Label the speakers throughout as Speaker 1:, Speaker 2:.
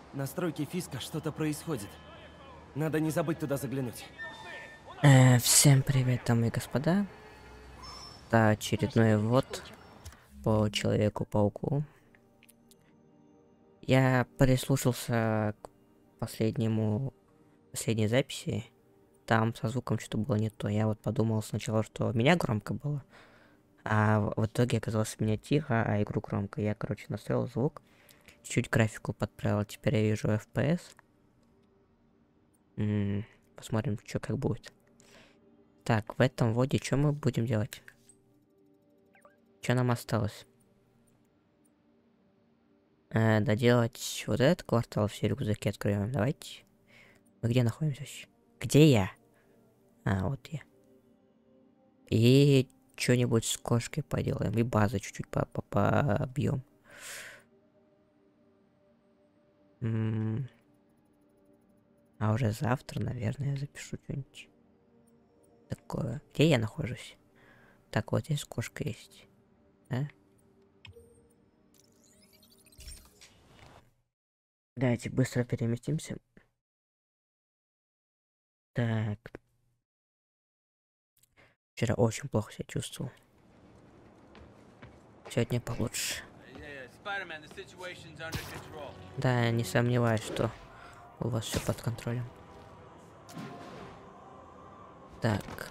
Speaker 1: На стройке Фиска что-то происходит. Надо не забыть туда заглянуть.
Speaker 2: Всем привет, дамы и господа. Это очередной ввод по Человеку-пауку. Я прислушался к последней записи. Там со звуком что-то было не то. Я вот подумал сначала, что меня громко было, а в итоге оказалось меня тихо, а игру громко. Я, короче, настроил звук, чуть-чуть графику подправил. Теперь я вижу FPS. Посмотрим, что как будет. Так, в этом вводе что мы будем делать? Что нам осталось? Доделать вот этот квартал, все рюкзаки откроем. Давайте. Мы где находимся? Где я? А, вот я. И что-нибудь с кошкой поделаем. И базу чуть-чуть побьем. А уже завтра, наверное, я запишу что-нибудь такое. Где я нахожусь? Так, вот здесь кошка есть. Да? Давайте быстро переместимся. Так. Вчера очень плохо себя чувствовал. Сегодня получше. Да, не сомневаюсь, что у вас все под контролем. Так.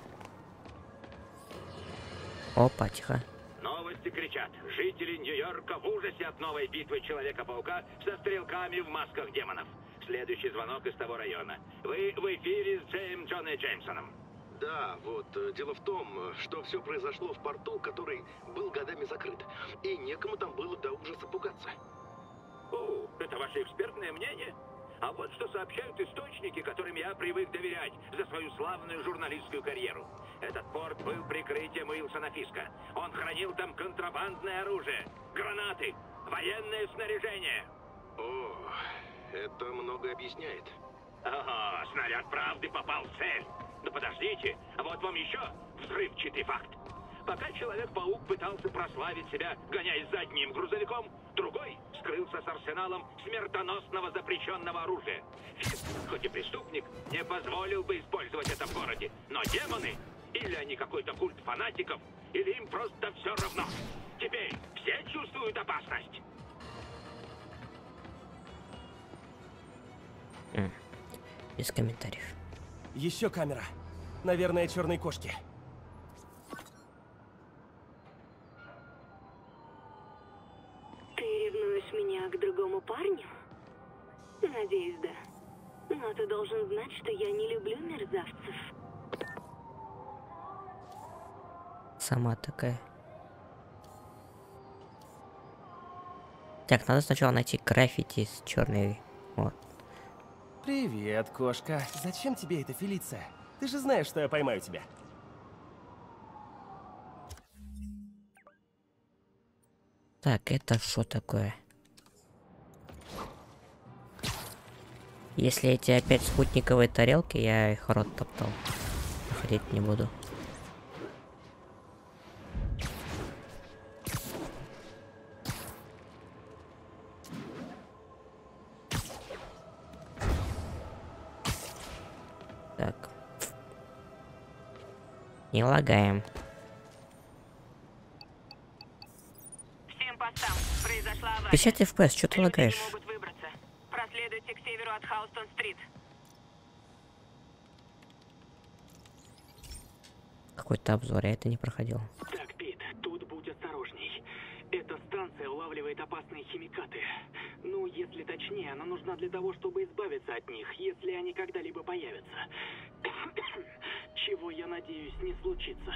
Speaker 2: Опа, тихо.
Speaker 3: Новости кричат. Жители Нью-Йорка в ужасе от новой битвы Человека-паука со стрелками в масках демонов. Следующий звонок из того района. Вы в эфире с Джоном Джеймсоном.
Speaker 4: Да, вот дело в том, что все произошло в порту, который был годами закрыт. И некому там было до ужаса пугаться.
Speaker 3: О, это ваше экспертное мнение? А вот что сообщают источники, которым я привык доверять за свою славную журналистскую карьеру. Этот порт был прикрытием Уилсона Фиска. Он хранил там контрабандное оружие, гранаты, военное снаряжение.
Speaker 4: О, это многое объясняет.
Speaker 3: Ага, снаряд правды попал в цель. Но подождите, а вот вам еще взрывчатый факт. Пока Человек-паук пытался прославить себя, гоняясь за одним грузовиком, другой скрылся с арсеналом смертоносного запрещенного оружия. Фиск, хоть и преступник, не позволил бы использовать это в городе. Но демоны, или они какой-то культ фанатиков, или им просто все равно. Теперь все чувствуют опасность.
Speaker 2: Без комментариев.
Speaker 1: Еще камера. Наверное, черной кошки.
Speaker 5: Ты ревнуешь меня к другому парню? Надеюсь, да. Но ты должен знать, что я не люблю мерзавцев.
Speaker 2: Сама такая. Так, надо сначала найти граффити с черной. Вот.
Speaker 1: Привет, кошка. Зачем тебе эта Фелиция? Ты же знаешь, что я поймаю тебя.
Speaker 2: Так, это что такое? Если эти опять спутниковые тарелки, я их рот топтал. Ходить не буду. Так. Не лагаем.
Speaker 5: Всем постам. Произошла авария.
Speaker 2: 50 FPS, что ты
Speaker 5: Люди
Speaker 2: лагаешь?
Speaker 5: не могут выбраться. Проследуйте к северу от Хаустон-стрит.
Speaker 2: Какой-то обзор, я это не проходил.
Speaker 6: Так, Пит, тут будь осторожней. Эта станция улавливает опасные химикаты. Ну, если точнее, она нужна для того, чтобы избавиться от них, если они когда-либо появятся. Чего, я надеюсь, не случится.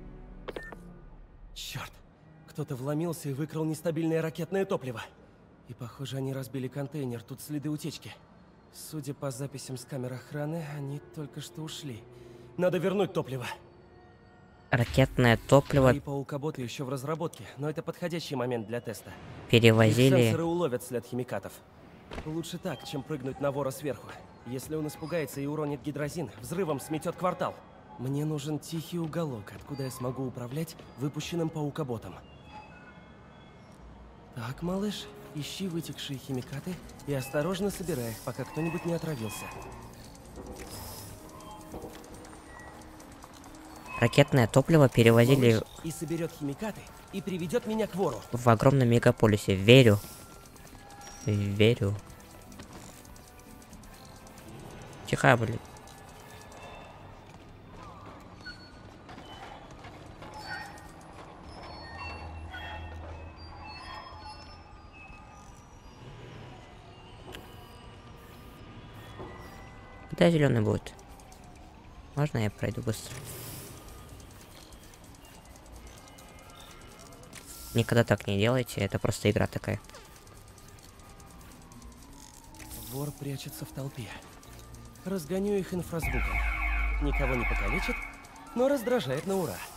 Speaker 1: Черт. Кто-то вломился и выкрал нестабильное ракетное топливо. И, похоже, они разбили контейнер. Тут следы утечки. Судя по записям с камер охраны, они только что ушли. Надо вернуть топливо.
Speaker 2: Ракетное топливо
Speaker 1: И паукоботы еще в разработке, но это подходящий момент для теста. Их
Speaker 2: перевозили.
Speaker 1: сенсоры уловят след химикатов. Лучше так, чем прыгнуть на вора сверху. Если он испугается и уронит гидрозин, взрывом сметет квартал. Мне нужен тихий уголок, откуда я смогу управлять выпущенным паукоботом. Так, малыш, Ищи вытекшие химикаты и осторожно собирай их, пока кто-нибудь не отравился.
Speaker 2: Ракетное топливо перевозили
Speaker 1: Малыш и соберет химикаты и приведет меня к вору.
Speaker 2: в огромном мегаполисе. Верю. Верю. Тихо, блин. Когда зеленый будет? Можно я пройду быстро? Никогда так не делайте, это просто игра такая.
Speaker 1: Вор прячется в толпе. Разгоню их инфразвуком. Никого не покалечит, но раздражает на ура.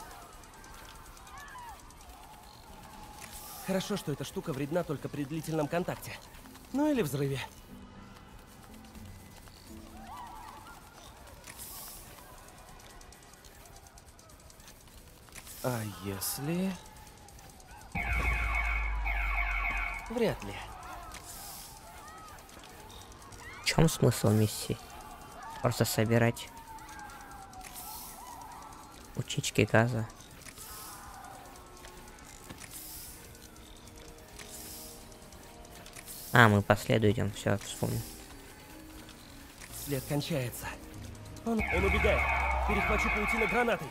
Speaker 1: Хорошо, что эта штука вредна только при длительном контакте. Ну или взрыве. А если... Вряд ли.
Speaker 2: В чем смысл миссии? Просто собирать утечки газа. А, мы по следу идем, все, вспомнил.
Speaker 1: След кончается. Он убегает. Перехвачу паутину гранатой.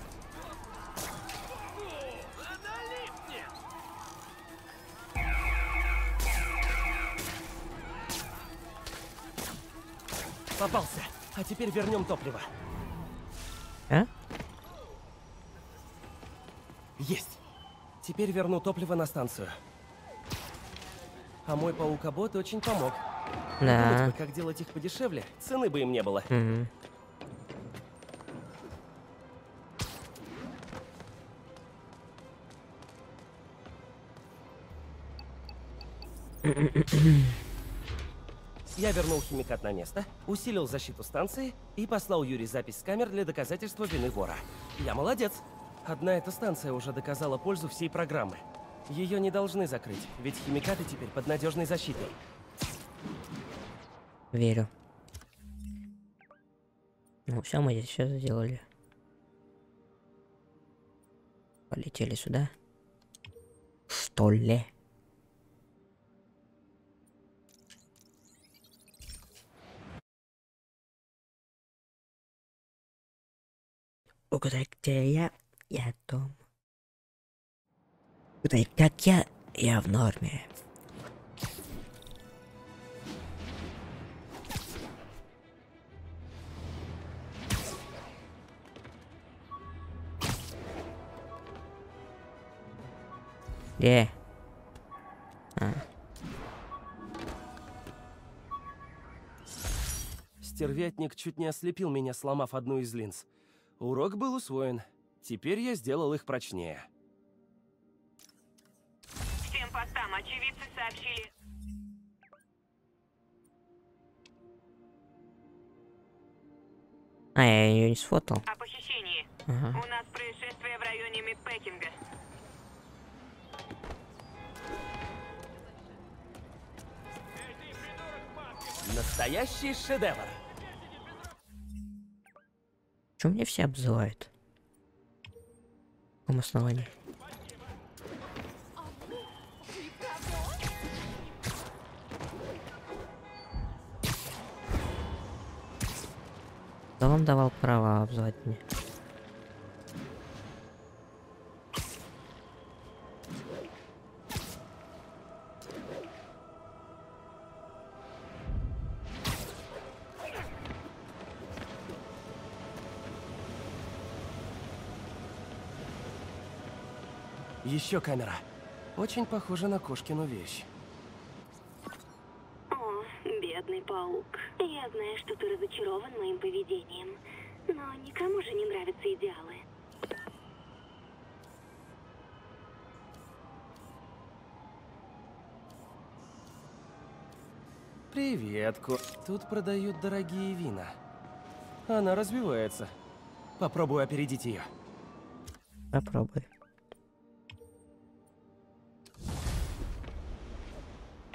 Speaker 1: Попался. А теперь вернем топливо.
Speaker 2: А?
Speaker 1: Есть. Теперь верну топливо на станцию. А мой паукобот очень помог.
Speaker 2: Да.
Speaker 1: Думать бы, как делать их подешевле, цены бы им не было.
Speaker 2: Мгм.
Speaker 1: Я вернул химикат на место, усилил защиту станции и послал Юре запись с камер для доказательства вины вора. Я молодец. Одна эта станция уже доказала пользу всей программы. Ее не должны закрыть, ведь химикаты теперь под надежной защитой.
Speaker 2: Верю. Ну все, мы здесь все сделали. Полетели сюда. Что ли? Угадай, где я? Я дома. Угадай, как я в норме. Где? А.
Speaker 1: Стервятник чуть не ослепил меня, сломав одну из линз. Урок был усвоен. Теперь я сделал их прочнее.
Speaker 5: Всем постам очевидцы сообщили.
Speaker 2: А, я ее не сфотал.
Speaker 5: О похищении.
Speaker 2: Ага.
Speaker 5: У нас происшествие в районе Мидпекинга.
Speaker 1: Настоящий шедевр.
Speaker 2: Чё меня все обзывают? В каком основании? Кто вам давал право обзывать меня?
Speaker 1: Еще камера. Очень похожа на кошкину вещь.
Speaker 5: О, бедный паук. Я знаю, что ты разочарован моим поведением. Но никому же не нравятся идеалы.
Speaker 1: Привет, Тут продают дорогие вина. Она развивается. Попробую опередить ее.
Speaker 2: Попробуй.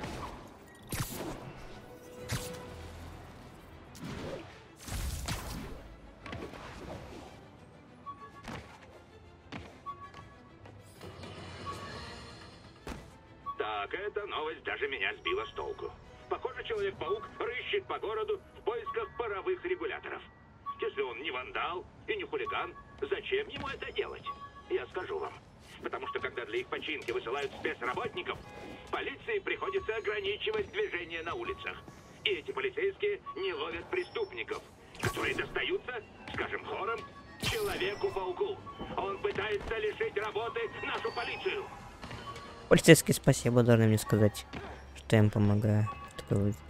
Speaker 3: Однако эта новость даже меня сбила с толку. Похоже, Человек-паук рыщет по городу в поисках паровых регуляторов. Если он не вандал и не хулиган, зачем ему это делать? Я скажу вам. Потому что когда для их починки высылают спецработников, полиции приходится ограничивать движение на улицах. И эти полицейские не ловят преступников, которые достаются, скажем, хором, Человеку-пауку. Он пытается лишить работы нашу полицию.
Speaker 2: Полицейские, спасибо, должны мне сказать, что я им помогаю. Такой вот.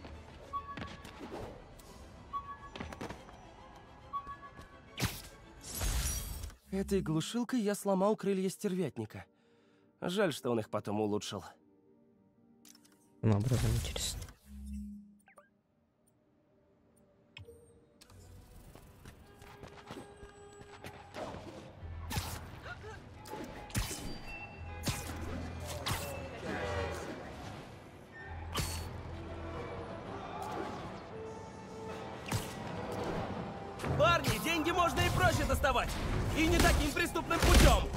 Speaker 1: Этой глушилкой я сломал крылья стервятника. Жаль, что он их потом улучшил.
Speaker 2: Каким образом, интересно?
Speaker 1: Парни, деньги можно и проще доставать. И не таким преступным путем.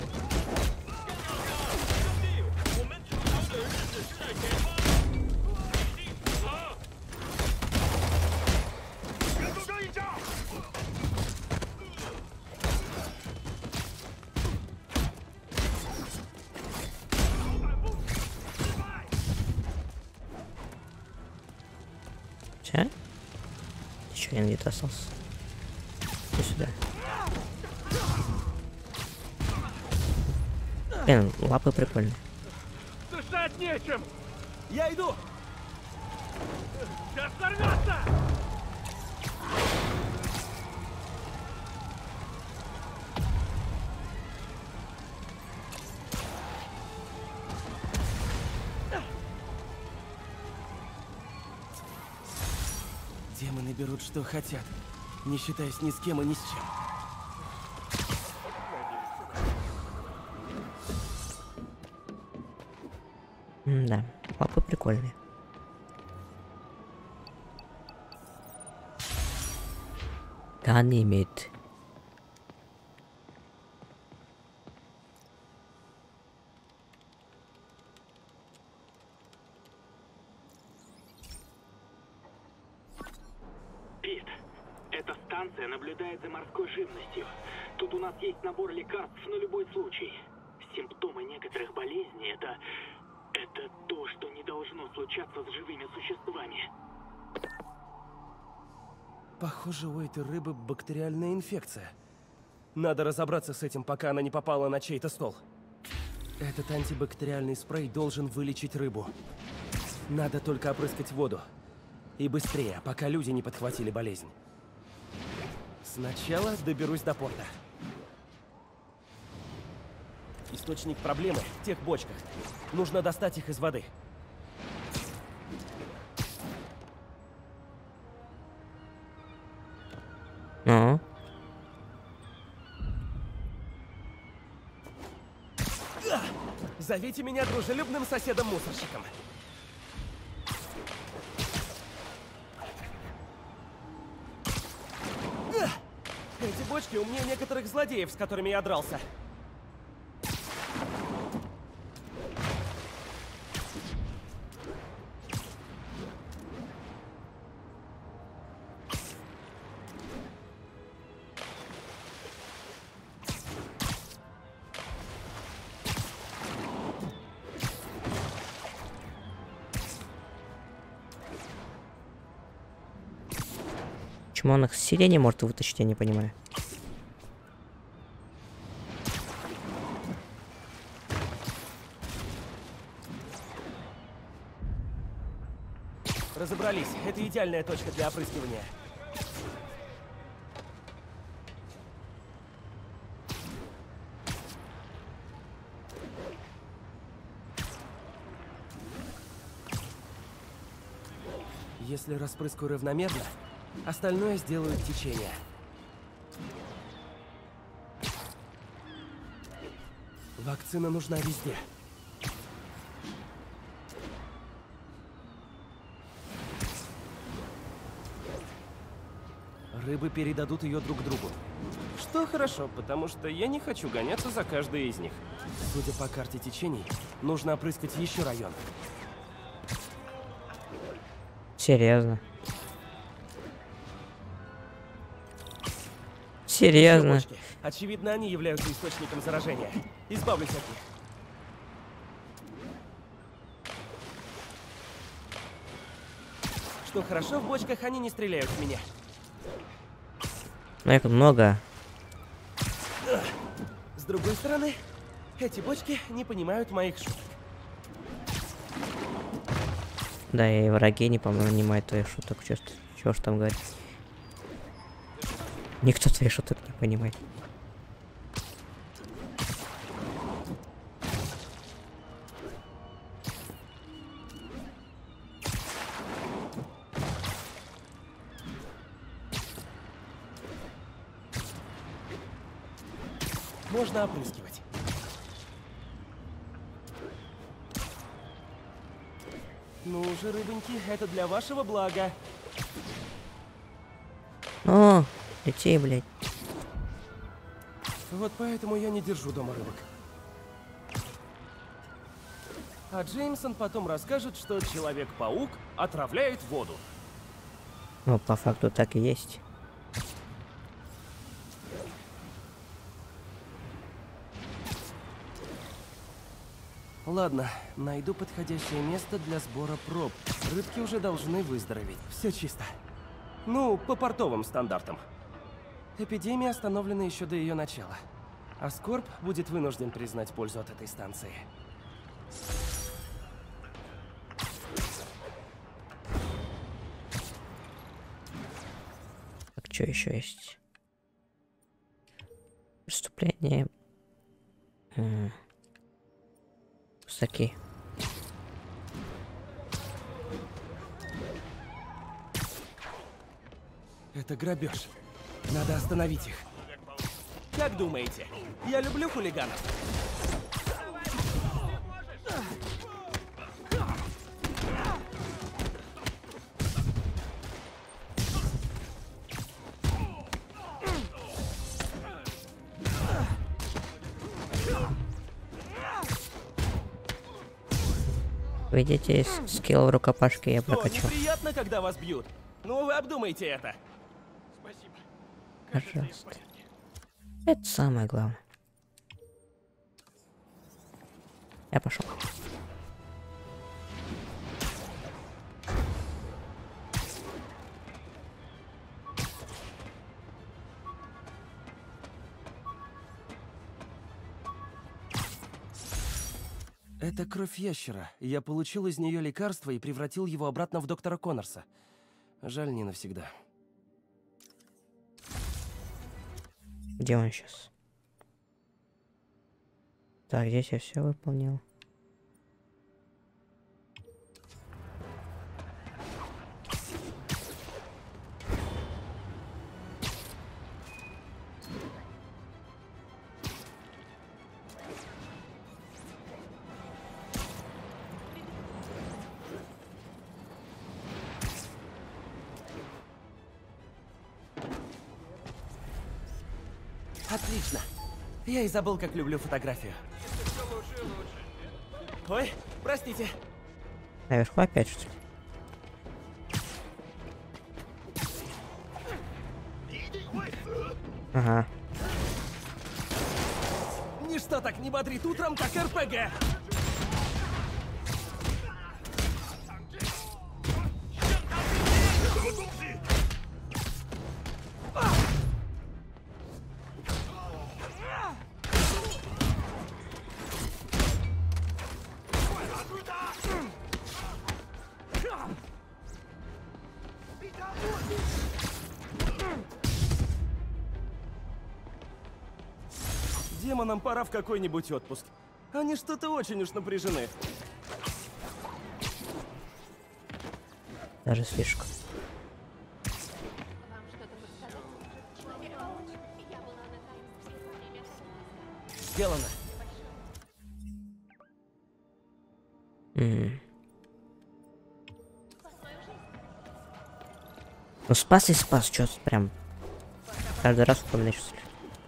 Speaker 2: Че? Еще я где-то остался. Иди сюда. Блин, лапы прикольные.
Speaker 3: Дышать нечем!
Speaker 1: Я иду!
Speaker 3: Сейчас сорвется!
Speaker 1: Демоны берут, что хотят, не считаясь ни с кем и ни с чем.
Speaker 2: Да, лапы прикольные. Ганимед.
Speaker 6: Пит, эта станция наблюдает за морской живностью. Тут у нас есть набор лекарств на любой случай. Симптомы некоторых болезней — это то, что не должно случаться с живыми существами.
Speaker 1: Похоже, у этой рыбы бактериальная инфекция. Надо разобраться с этим, пока она не попала на чей-то стол. Этот антибактериальный спрей должен вылечить рыбу. Надо только опрыскать воду. И быстрее, пока люди не подхватили болезнь. Сначала доберусь до порта. Источник проблемы в тех бочках. Нужно достать их из воды.
Speaker 2: Ну?
Speaker 1: Зовите меня дружелюбным соседом-мусорщиком. Эти бочки умнее некоторых злодеев, с которыми я дрался.
Speaker 2: Почему он их с сирени может вытащить, я не понимаю.
Speaker 1: Разобрались. Это идеальная точка для опрыскивания. Если распрыскаю равномерно, остальное сделают течение. Вакцина нужна везде. Рыбы передадут ее друг другу. Что хорошо, потому что я не хочу гоняться за каждой из них. Судя по карте течений, нужно опрыскать еще район.
Speaker 2: Серьезно.
Speaker 1: Еще
Speaker 2: Серьезно.
Speaker 1: бочки. Очевидно, они являются источником заражения. Избавлюсь от них. Что хорошо, в бочках они не стреляют в меня.
Speaker 2: Ну их много.
Speaker 1: С другой стороны, эти бочки не понимают моих шуток.
Speaker 2: Да, и враги не понимают твоих шуток. Чё ж там говорить? Никто твоих шуток не понимает.
Speaker 1: Можно опрыскивать. Ну же, рыбоньки, это для вашего блага.
Speaker 2: О, лети, блядь.
Speaker 1: Вот поэтому я не держу дома рыбок. А Джеймсон потом расскажет, что Человек-паук отравляет воду.
Speaker 2: Ну, по факту так и есть.
Speaker 1: Ладно, найду подходящее место для сбора проб. Рыбки уже должны выздороветь. Все чисто. Ну, по портовым стандартам. Эпидемия остановлена еще до ее начала. А Скорб будет вынужден признать пользу от этой станции.
Speaker 2: Так, что еще есть? Преступление. Пустаки.
Speaker 1: Это грабеж. Надо остановить их. Как думаете, я люблю хулиганов?
Speaker 2: Видите, скилл в рукопашке я
Speaker 1: Что,
Speaker 2: прокачал.
Speaker 1: неприятно, когда вас бьют? Ну, вы обдумайте это.
Speaker 2: Пожалуйста. Это самое главное. Я пошел.
Speaker 1: Это кровь ящера. Я получил из нее лекарство и превратил его обратно в доктора Коннорса. Жаль, не навсегда.
Speaker 2: Где он сейчас? Так, здесь я все выполнил.
Speaker 1: Отлично. Я и забыл, как люблю фотографию. Ой, простите.
Speaker 2: Наверху опять что ли? Ага.
Speaker 1: Ничто так не бодрит утром, как РПГ. Демонам пора в какой-нибудь отпуск. Они что-то очень уж напряжены.
Speaker 2: Даже слишком.
Speaker 1: Сделано.
Speaker 2: Ну спас и спас, что прям каждый раз вспоминаешь, что ли?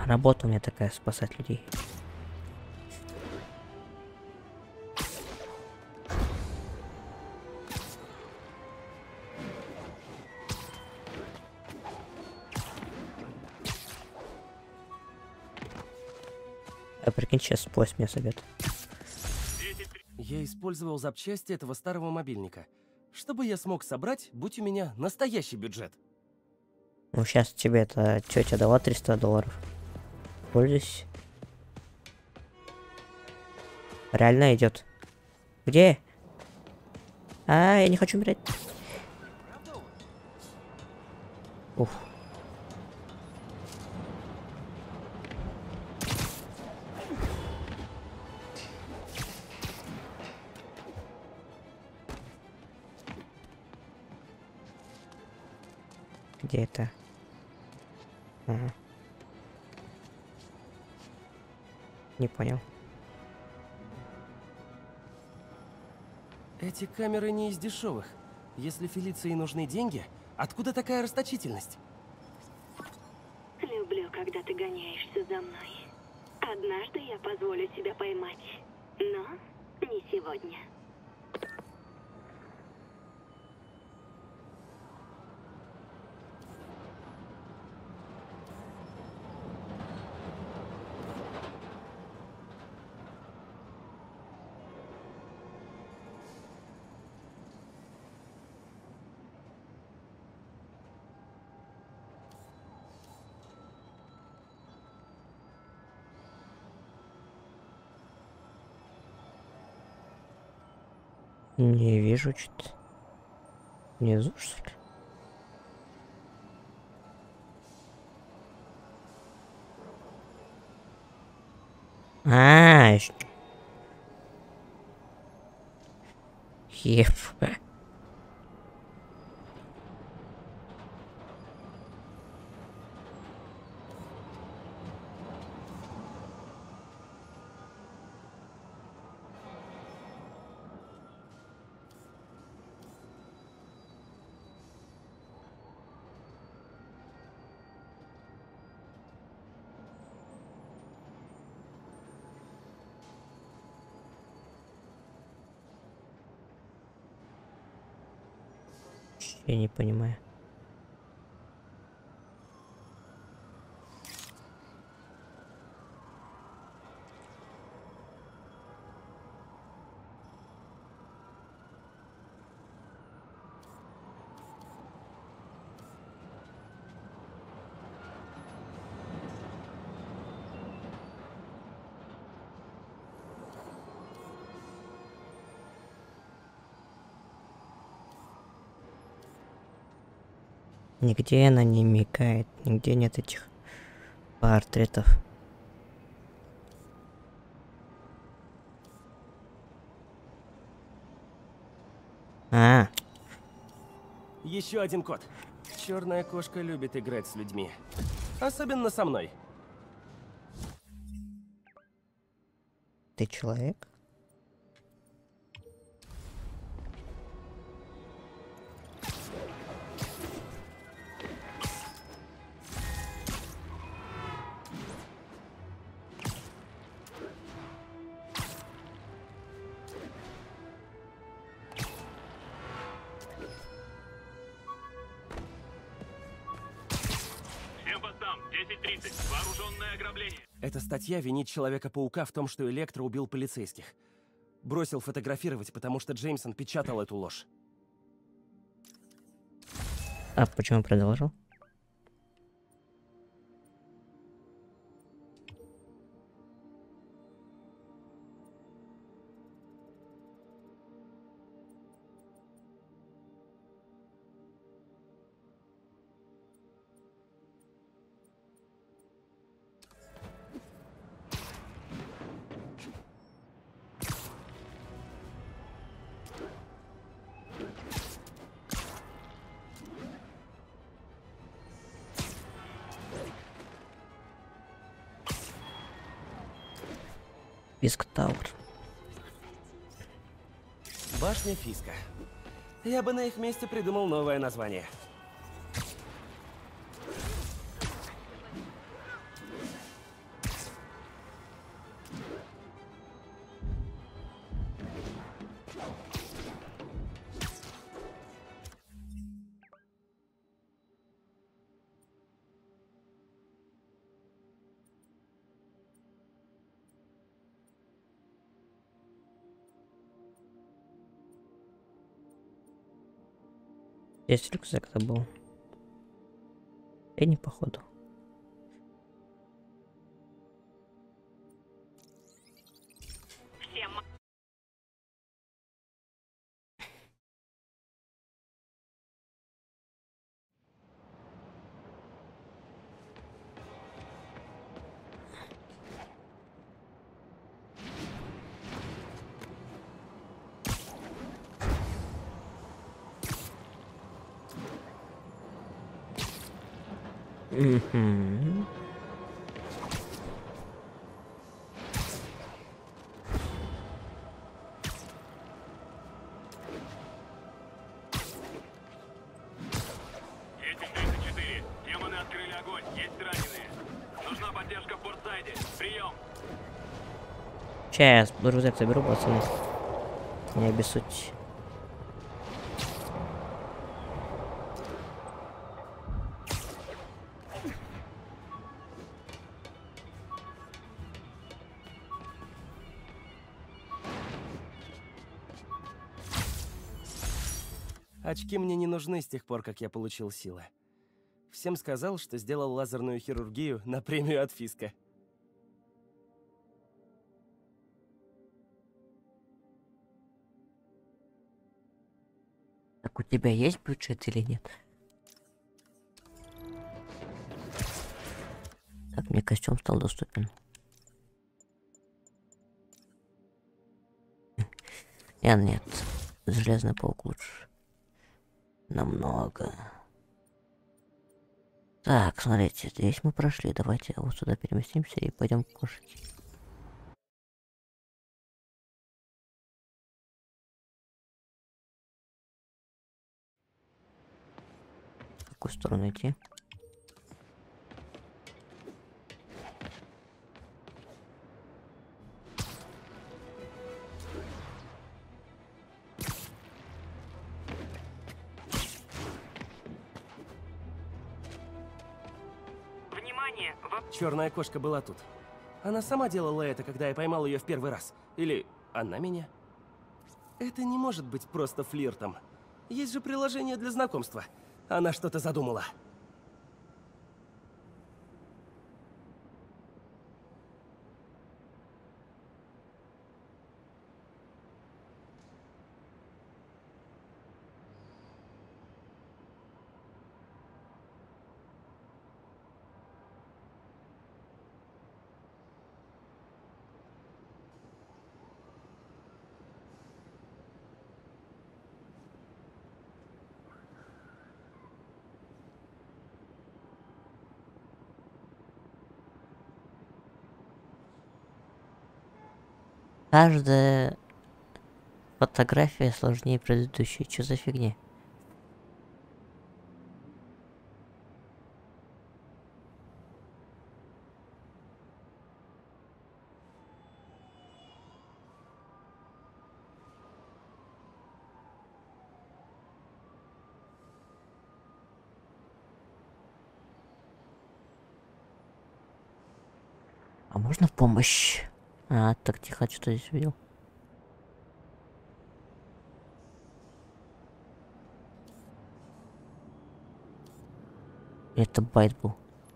Speaker 2: Работа у меня такая, спасать людей. А прикинь, сейчас поезд меня собьет.
Speaker 1: Я использовал запчасти этого старого мобильника. Что бы я смог собрать, будь у меня настоящий бюджет?
Speaker 2: Ну, сейчас тебе эта тетя дала $300. Пользуйся. Реально идет. Где? А, я не хочу умирать. Ух. Где это? Ага. Не понял.
Speaker 1: Эти камеры не из дешевых. Если Фелиции нужны деньги, откуда такая расточительность?
Speaker 5: Люблю, когда ты гоняешься за мной. Однажды я позволю себя поймать, но не сегодня.
Speaker 2: Не вижу что-то. Внизу, что ли? А, еп. Я не понимаю. Нигде она не мигает, нигде нет этих портретов. А,
Speaker 1: Еще один код. Черная кошка любит играть с людьми. Особенно со мной.
Speaker 2: ты человек?
Speaker 3: Всем постам, 10:30, вооруженное ограбление.
Speaker 1: Эта статья винит Человека-паука в том, что Электро убил полицейских. Бросил фотографировать, потому что Джеймсон печатал эту ложь.
Speaker 2: А почему продолжил? Виск Тауэр.
Speaker 1: Башня Фиска. Я бы на их месте придумал новое название.
Speaker 2: Здесь рюкзак-то был. И не походу.
Speaker 5: Всем
Speaker 2: Мгм.
Speaker 3: Эти 34. Демоны открыли огонь. Есть раненые. Нужна поддержка в портсайде. Прием.
Speaker 2: Сейчас рюкзак заберу, пацаны. Не обессудьте.
Speaker 1: Очки мне не нужны с тех пор, как я получил силы. Всем сказал, что сделал лазерную хирургию на премию от Фиска.
Speaker 2: Так у тебя есть бюджет или нет? Так, мне костюм стал доступен. Нет. Железный паук лучше. Намного. Так, смотрите, здесь мы прошли. Давайте вот сюда переместимся и пойдем кушать. В какую сторону идти?
Speaker 5: внимание!
Speaker 1: Черная кошка была тут. Она сама делала это, когда я поймал ее в первый раз. Или она меня? Это не может быть просто флиртом. Есть же приложение для знакомства. Она что-то задумала.
Speaker 2: Каждая фотография сложнее предыдущей. Что за фигня? А можно помощь? А, так тихо, что здесь увидел. Это байт был.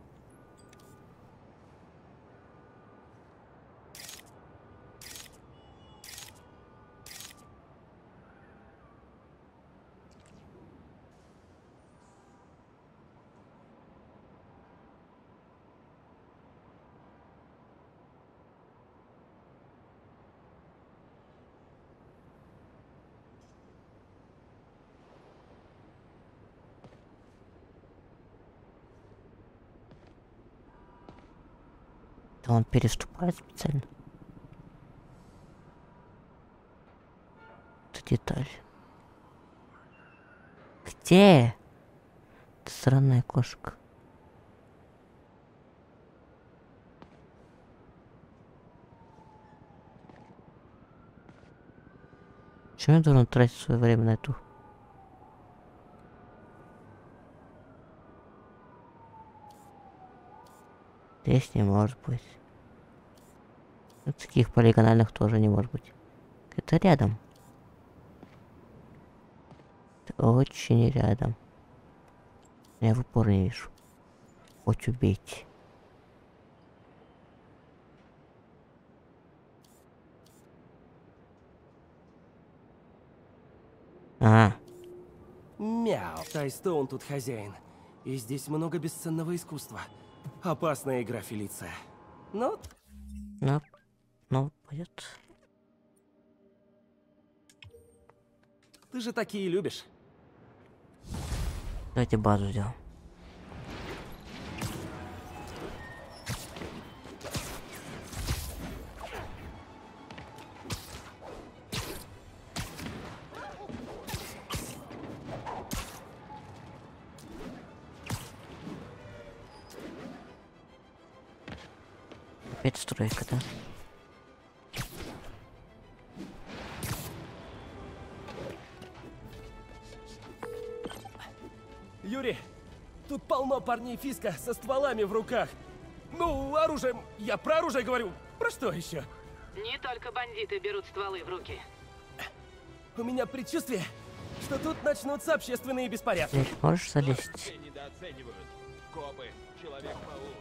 Speaker 2: Да он переступает специально. Это деталь. Где? Это странная кошка. Почему я должен тратить свое время на эту? Здесь не может быть. Таких полигональных тоже не может быть. Это рядом. Это очень рядом. Я в упор не вижу. Хоть убейте. А,
Speaker 1: Мяу. Тайстоун тут хозяин. И здесь много бесценного искусства. Опасная игра, Фелиция. Ну,
Speaker 2: ну, пойдет.
Speaker 1: ты же такие любишь.
Speaker 2: Давайте базу сделаем. Опять стройка, да?
Speaker 1: Юрий, тут полно парней Фиска со стволами в руках. Ну, оружием. Я про оружие говорю. Про что еще?
Speaker 7: Не только бандиты берут стволы в руки.
Speaker 1: У меня предчувствие, что тут начнутся общественные беспорядки.
Speaker 2: Здесь можешь залезть?
Speaker 3: Недооценивают. Копы, Человек-паук.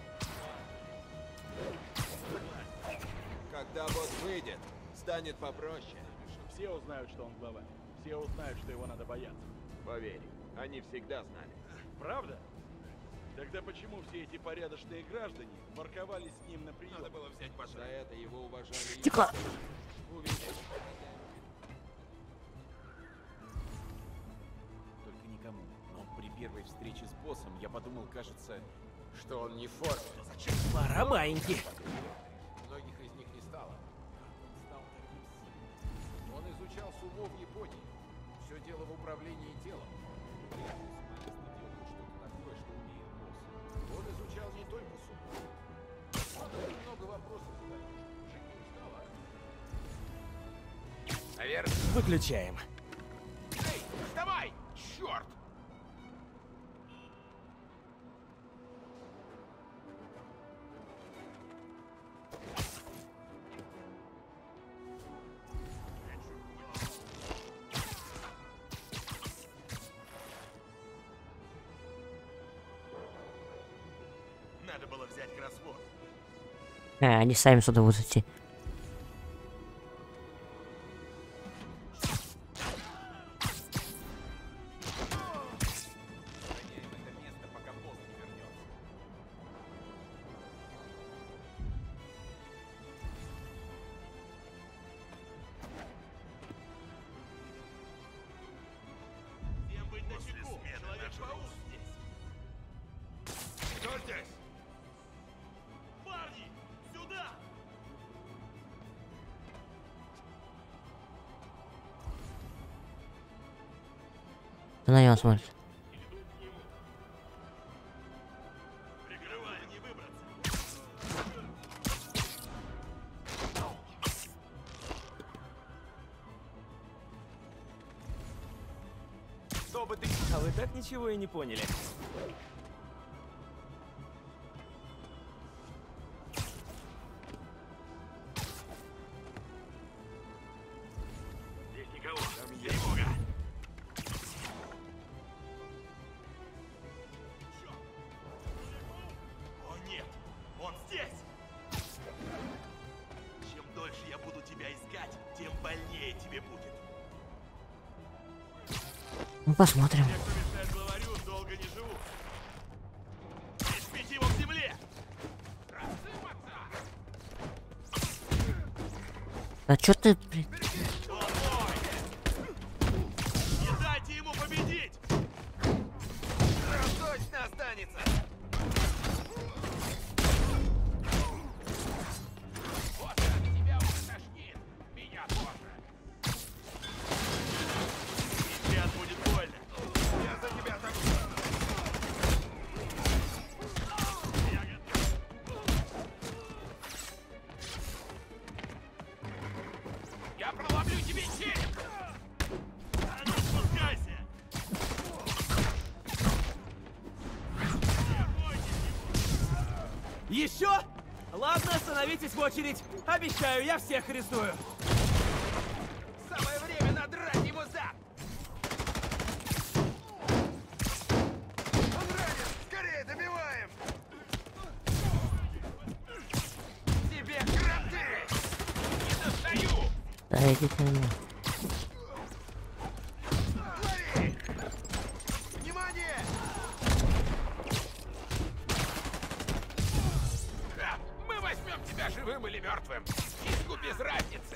Speaker 8: Когда бот выйдет, станет попроще.
Speaker 9: Все узнают, что он глава. Все узнают, что его надо бояться.
Speaker 8: Поверь, они всегда знали.
Speaker 9: Правда? Тогда почему все эти порядочные граждане ворковали с ним на прием?
Speaker 8: Надо было взять За это его уважали.
Speaker 2: Тихо!
Speaker 10: Только никому. Но при первой встрече с боссом я подумал, кажется,
Speaker 8: Что он не в форме.
Speaker 1: Пора, маленький.
Speaker 8: Многих из них не стало. Он стал таким сильным. Он изучал сумо в Японии. Все дело в управлении телом. Он изучал не только сумо. Много вопросов задаешь. Жить не устала.
Speaker 3: Наверное.
Speaker 1: Выключаем.
Speaker 3: Эй, вставай! Черт! Надо было взять кроссворд.
Speaker 2: Они сами сюда будут идти.
Speaker 10: охраняем это место, пока босс не вернется.
Speaker 3: Всем быть начеку. Человек-паук здесь. Кто здесь? Парни, сюда!
Speaker 2: Кто на него смотрит?
Speaker 3: Прикрывай, не выбраться.
Speaker 10: Что бы ты...
Speaker 1: А вы так ничего и не поняли.
Speaker 3: Здесь никого. Тревога. О нет, он здесь. Чем дольше я буду тебя искать, тем больнее тебе будет.
Speaker 2: Ну посмотрим.
Speaker 3: Те, кто мешает главарю, долго не живут. Пришпить его к земле. Рассыпаться.
Speaker 2: А чё ты, блин?
Speaker 3: Он мой. Не дайте ему победить. Точно останется. Вот тебя уже тошнит. Меня тоже. Сейчас будет больно. Я за тебя так. Я готов. Я проломлю тебе череп. А ну спускайся. Не бойтесь его.
Speaker 1: Еще? Ладно, становитесь в очередь. Обещаю, я всех арестую.
Speaker 3: Самое время надрать его зад. Он ранен.
Speaker 2: иди ты на.
Speaker 8: Внимание!
Speaker 10: Мы возьмем тебя живым или мертвым. Иску без разницы.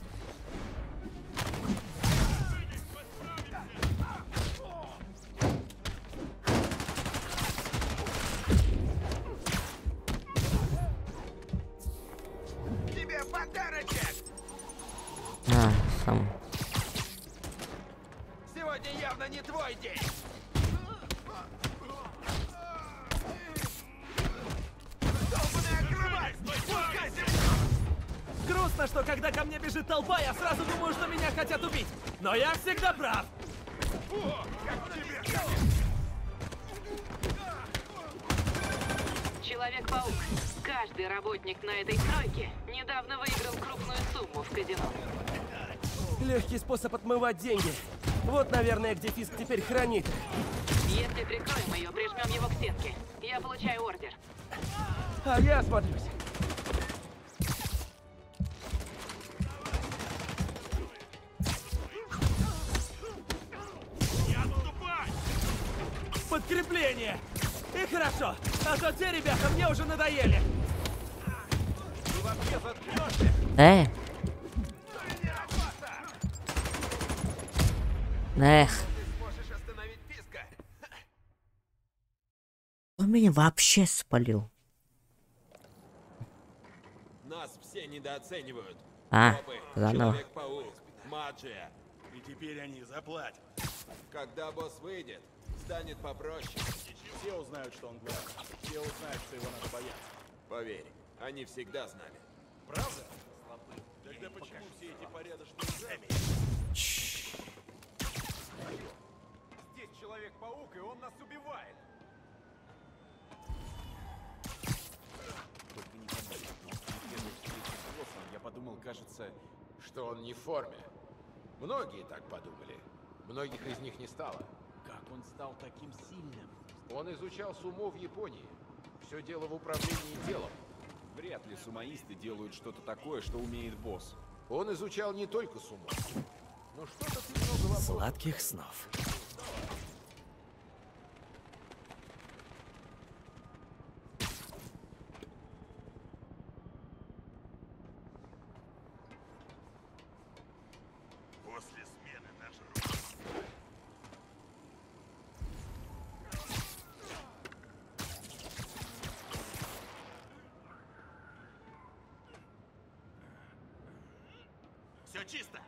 Speaker 8: Тебе подарочек!
Speaker 2: А, сам.
Speaker 8: Сегодня явно не твой день! Долбаный акробат! Спускайся!
Speaker 1: Грустно, что когда ко мне бежит толпа, я сразу думаю, что меня хотят убить. Но я всегда прав.
Speaker 8: О, как тебе!
Speaker 7: Человек-паук. Каждый работник на этой стройке недавно выиграл крупную сумму в казино.
Speaker 1: Легкий способ отмывать деньги. Вот, наверное, где Фиск теперь хранит.
Speaker 7: Если прикроем ее, прижмем его к стенке. Я получаю ордер.
Speaker 1: А я осмотрюсь. Подкрепление! И хорошо, а то те ребята мне уже надоели.
Speaker 8: Ты вообще заткнешься?
Speaker 2: Эх.
Speaker 8: Ты сможешь остановить Фиска?
Speaker 2: Он меня вообще спалил.
Speaker 10: Нас все недооценивают.
Speaker 2: А,
Speaker 10: Копы,
Speaker 2: заново.
Speaker 10: Человек-паук, Маджия.
Speaker 9: И теперь они заплатят.
Speaker 10: Когда босс выйдет, станет попроще.
Speaker 9: Все узнают, что он главный. Все узнают, что его надо бояться.
Speaker 10: Поверь, они всегда знали.
Speaker 9: Правда? Тогда почему все эти порядочные граждане?
Speaker 8: Здесь Человек-паук, и он нас убивает!
Speaker 10: Только не помню, но при первой встрече с боссом я подумал, кажется, что он не в форме. Многие так подумали. Многих из них не стало.
Speaker 8: Как он стал таким сильным?
Speaker 10: Он изучал сумо в Японии. Все дело в управлении делом. Вряд ли сумоисты делают что-то такое, что умеет босс. Он изучал не только сумо. Но что-то ты много вопросов.
Speaker 1: Сладких снов.
Speaker 9: После смены наша рука. Все чисто.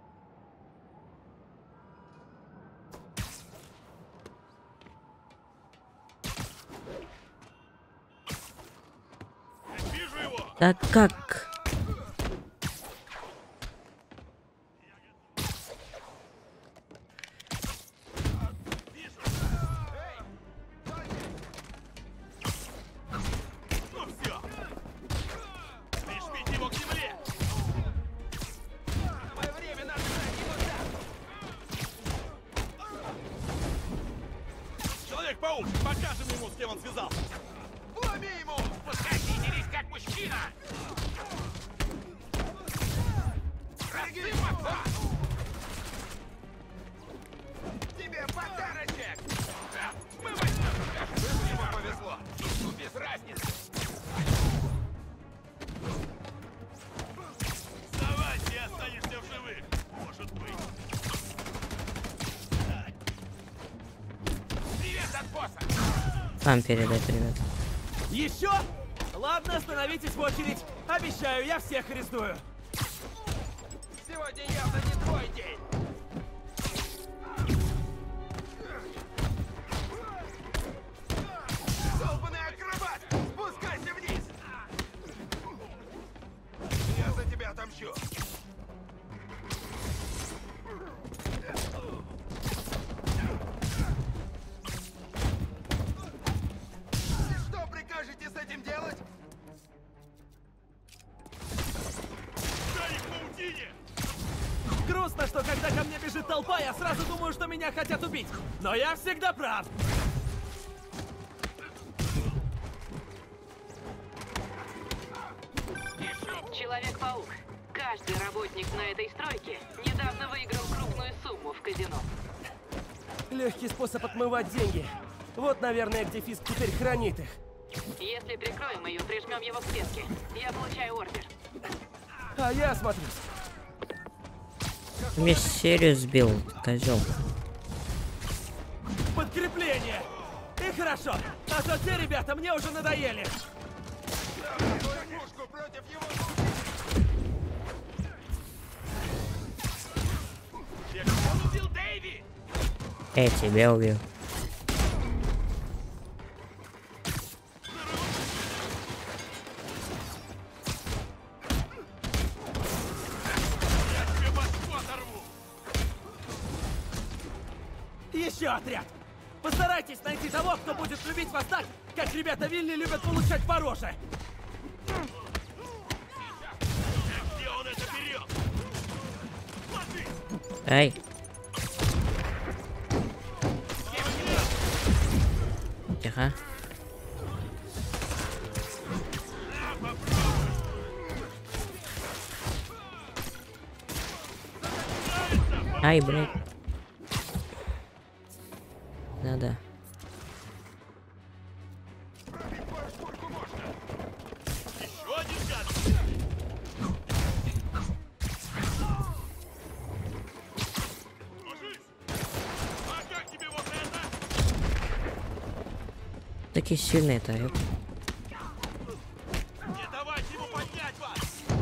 Speaker 9: Вижу его.
Speaker 2: Да как?
Speaker 9: Ну все. Прижмите его к земле.
Speaker 8: Самое время нажать его так!
Speaker 9: Человек-паук, покажем ему, с кем он связался.
Speaker 8: Лови ему! Спускайся и дерись как мужчина! Рассыпаться! Тебе подарочек! Мы возьмем тебя живым, ему повезло! Ищу без разницы!
Speaker 9: Вставайте и останешься в живых. Может быть.
Speaker 8: Привет от босса!
Speaker 2: Сам передай привет.
Speaker 1: Еще? Ладно, становитесь в очередь. Обещаю, я всех арестую.
Speaker 8: Сегодня явно не твой день! Долбаный акробат! Спускайся вниз! Я за тебя отомщу! Что прикажете с этим делать?
Speaker 9: Дай их в паутине.
Speaker 1: Грустно, что когда ко мне бежит толпа, я сразу думаю, что меня хотят убить. Но я всегда прав.
Speaker 7: Человек-паук. Каждый работник на этой стройке недавно выиграл крупную сумму в казино.
Speaker 1: Легкий способ отмывать деньги. Вот, наверное, где Фиск теперь хранит их.
Speaker 7: Если прикроем ее, прижмем его к стенке. Я получаю ордер.
Speaker 1: А я осмотрюсь.
Speaker 2: Мне серию сбил, козел.
Speaker 1: Подкрепление! И хорошо, а то те ребята мне уже надоели.
Speaker 2: Тебя убил.
Speaker 1: Еще отряд! Постарайтесь найти того, кто будет любить вас так, как ребята Вилли любят получать по роже. Где он это берет?
Speaker 2: Эй! Тихо. Ай, блядь. Надо. Такие сильные-то, ёп.
Speaker 9: Не давайте ему поднять вас!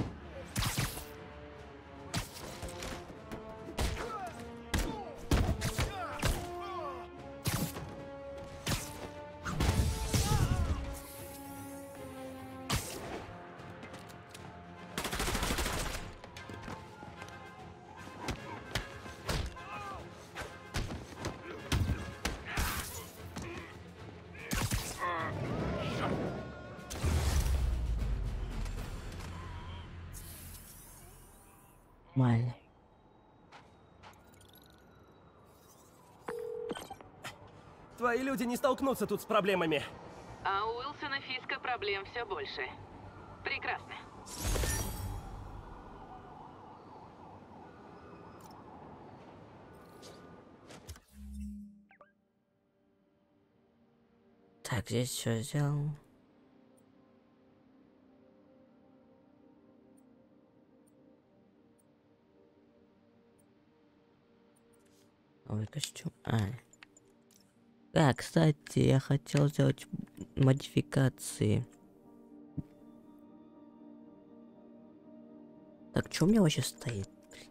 Speaker 2: Нормально.
Speaker 1: Твои люди не столкнутся тут с проблемами.
Speaker 7: А у Уилсона Фиска проблем все больше. Прекрасно.
Speaker 2: Так, здесь все сделал. Новый костюм. Да, кстати, я хотел сделать модификации. Так, что у меня вообще стоит?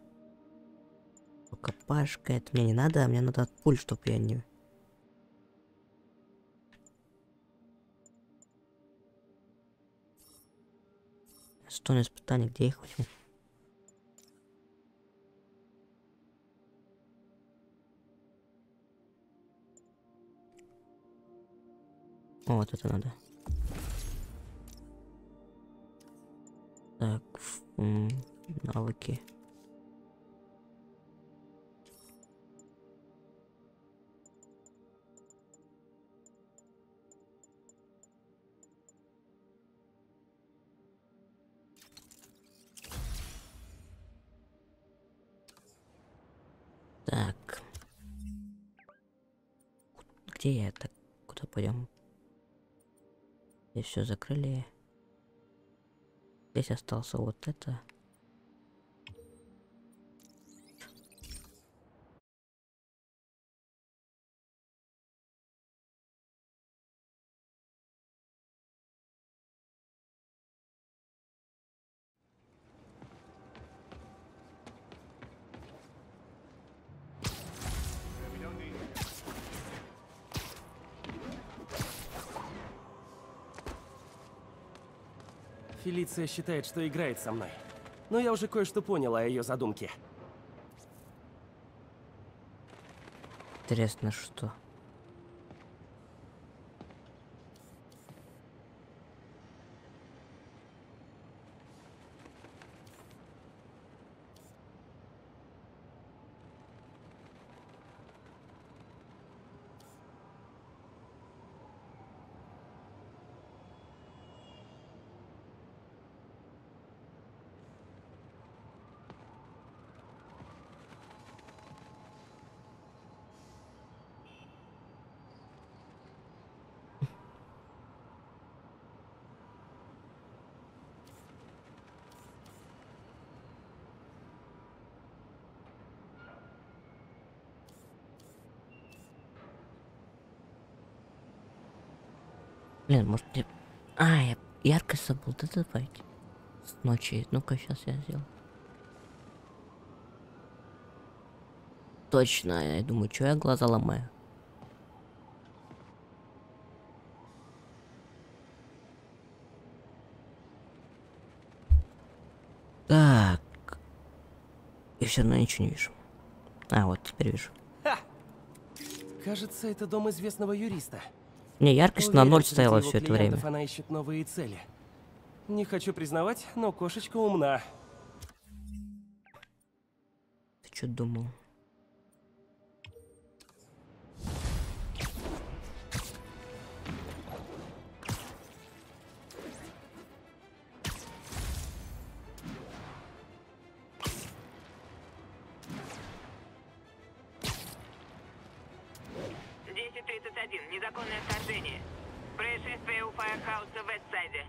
Speaker 2: Рукопашка, это мне не надо, а мне надо от пуль, чтобы я не... Что на испытание, где их возьму? О, вот это надо. Так, навыки. Так. Где я так? Куда пойдем? Здесь все закрыли. Здесь остался вот это.
Speaker 1: Фелиция считает, что играет со мной. Но я уже кое-что понял о ее задумке.
Speaker 2: Интересно, что? Блин, может мне... А, я яркость забыл, да давайте. С ночи, ну-ка, сейчас я сделаю. Точно, я думаю, что я глаза ломаю. Так. Я все равно ничего не вижу. А, вот теперь вижу.
Speaker 1: Ха! Кажется, это дом известного юриста.
Speaker 2: Не, яркость на
Speaker 1: Уверен,
Speaker 2: 0
Speaker 1: среди
Speaker 2: стояла
Speaker 1: его
Speaker 2: все это время.
Speaker 1: клиентов она ищет новые цели. Не хочу признавать, но кошечка умна.
Speaker 2: Ты что думал?
Speaker 7: Незаконное вторжение. Происшествие у Файрхауса в Вестсайде.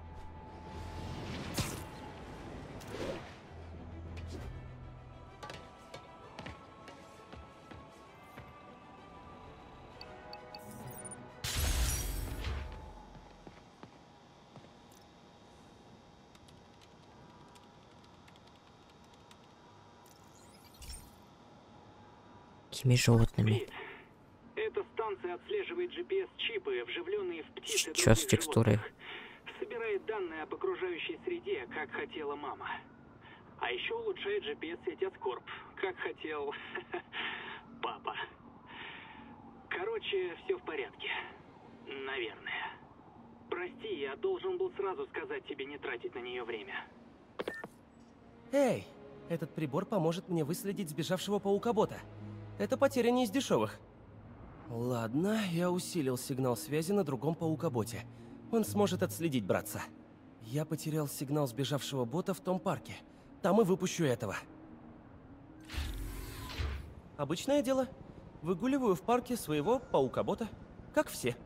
Speaker 2: Какими животными?
Speaker 6: Эта станция отслеживает GPS-чипы, вживленные в птиц и
Speaker 2: Чё с
Speaker 6: других
Speaker 2: текстурой?
Speaker 6: животных. Собирает данные об окружающей среде, как хотела мама. А еще улучшает GPS-сеть от Скорб, как хотел папа. Короче, все в порядке. Наверное. Прости, я должен был сразу сказать тебе не тратить на нее время.
Speaker 1: Эй, этот прибор поможет мне выследить сбежавшего паука-бота. Это потеря не из дешевых. Ладно, я усилил сигнал связи на другом паука-боте. Он сможет отследить братца. Я потерял сигнал сбежавшего бота в том парке. Там и выпущу этого. Обычное дело. Выгуливаю в парке своего паука-бота, как все.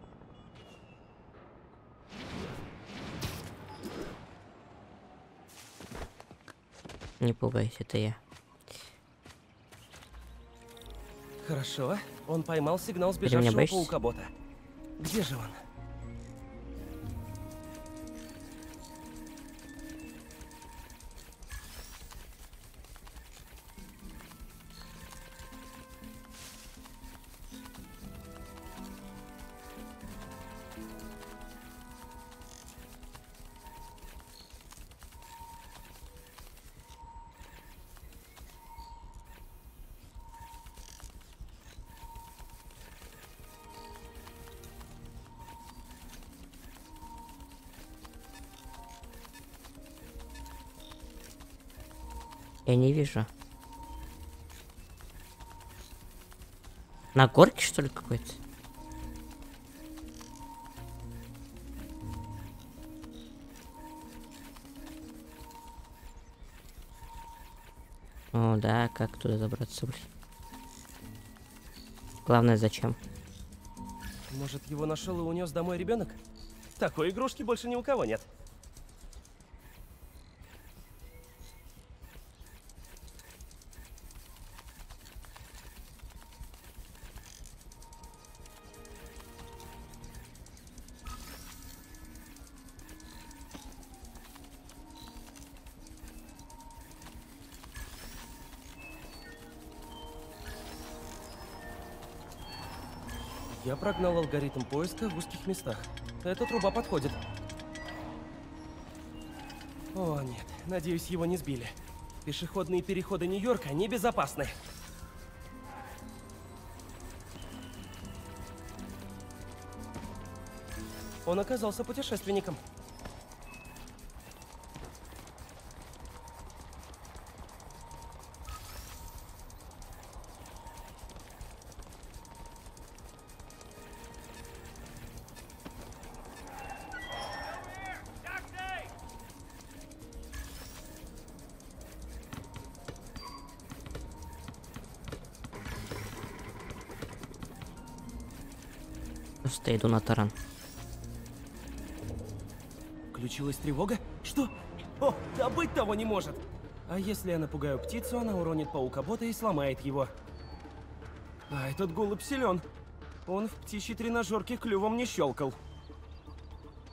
Speaker 2: Не пугайся, это я.
Speaker 1: Хорошо, он поймал сигнал
Speaker 2: Ты меня
Speaker 1: сбежавшего
Speaker 2: боишься?
Speaker 1: паука-бота. Где же он?
Speaker 2: Я не вижу. На горке, что ли, какой-то? О, да, как туда забраться, блин? Главное, зачем?
Speaker 1: Может, его нашел и унес домой ребенок? Такой игрушки больше ни у кого нет. Я прогнал алгоритм поиска в узких местах. Эта труба подходит. О, нет. Надеюсь, его не сбили. Пешеходные переходы Нью-Йорка небезопасны. Он оказался путешественником.
Speaker 2: Просто иду на таран.
Speaker 1: Включилась тревога? Что? О, да быть того не может! А если я напугаю птицу, она уронит паука-бота и сломает его. А этот голубь силен. Он в птичьей тренажерке клювом не щелкал.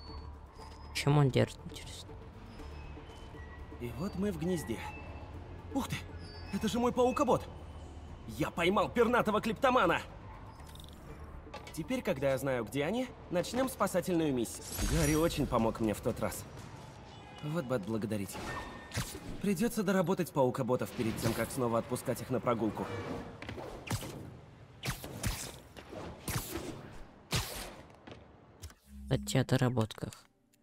Speaker 2: Чем он держит, интересно?
Speaker 1: И вот мы в гнезде. Ух ты! Это же мой паукобот! Я поймал пернатого клептомана! Теперь, когда я знаю, где они, начнем спасательную миссию. Гарри очень помог мне в тот раз. Вот бы отблагодарить его. Придется доработать паукоботов перед тем, как снова отпускать их на прогулку.
Speaker 2: Кстати, о доработках.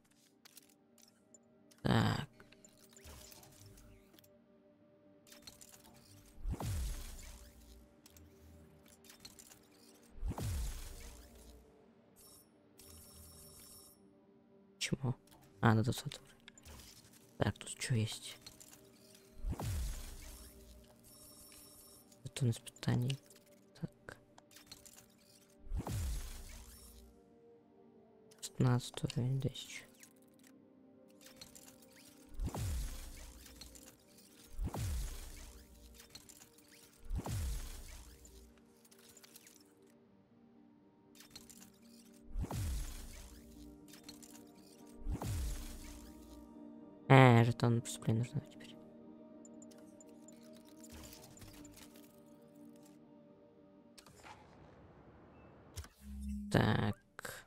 Speaker 2: Так. Почему? А, на 20 уровень. Так, тут что есть? Это на испытании. Так. 15 уровень, 1000. Жетон преступления нужно теперь. Так.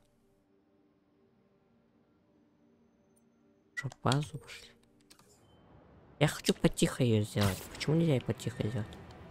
Speaker 2: Что, базу пошли? Я хочу потихо ее сделать. Почему нельзя ее потихо сделать?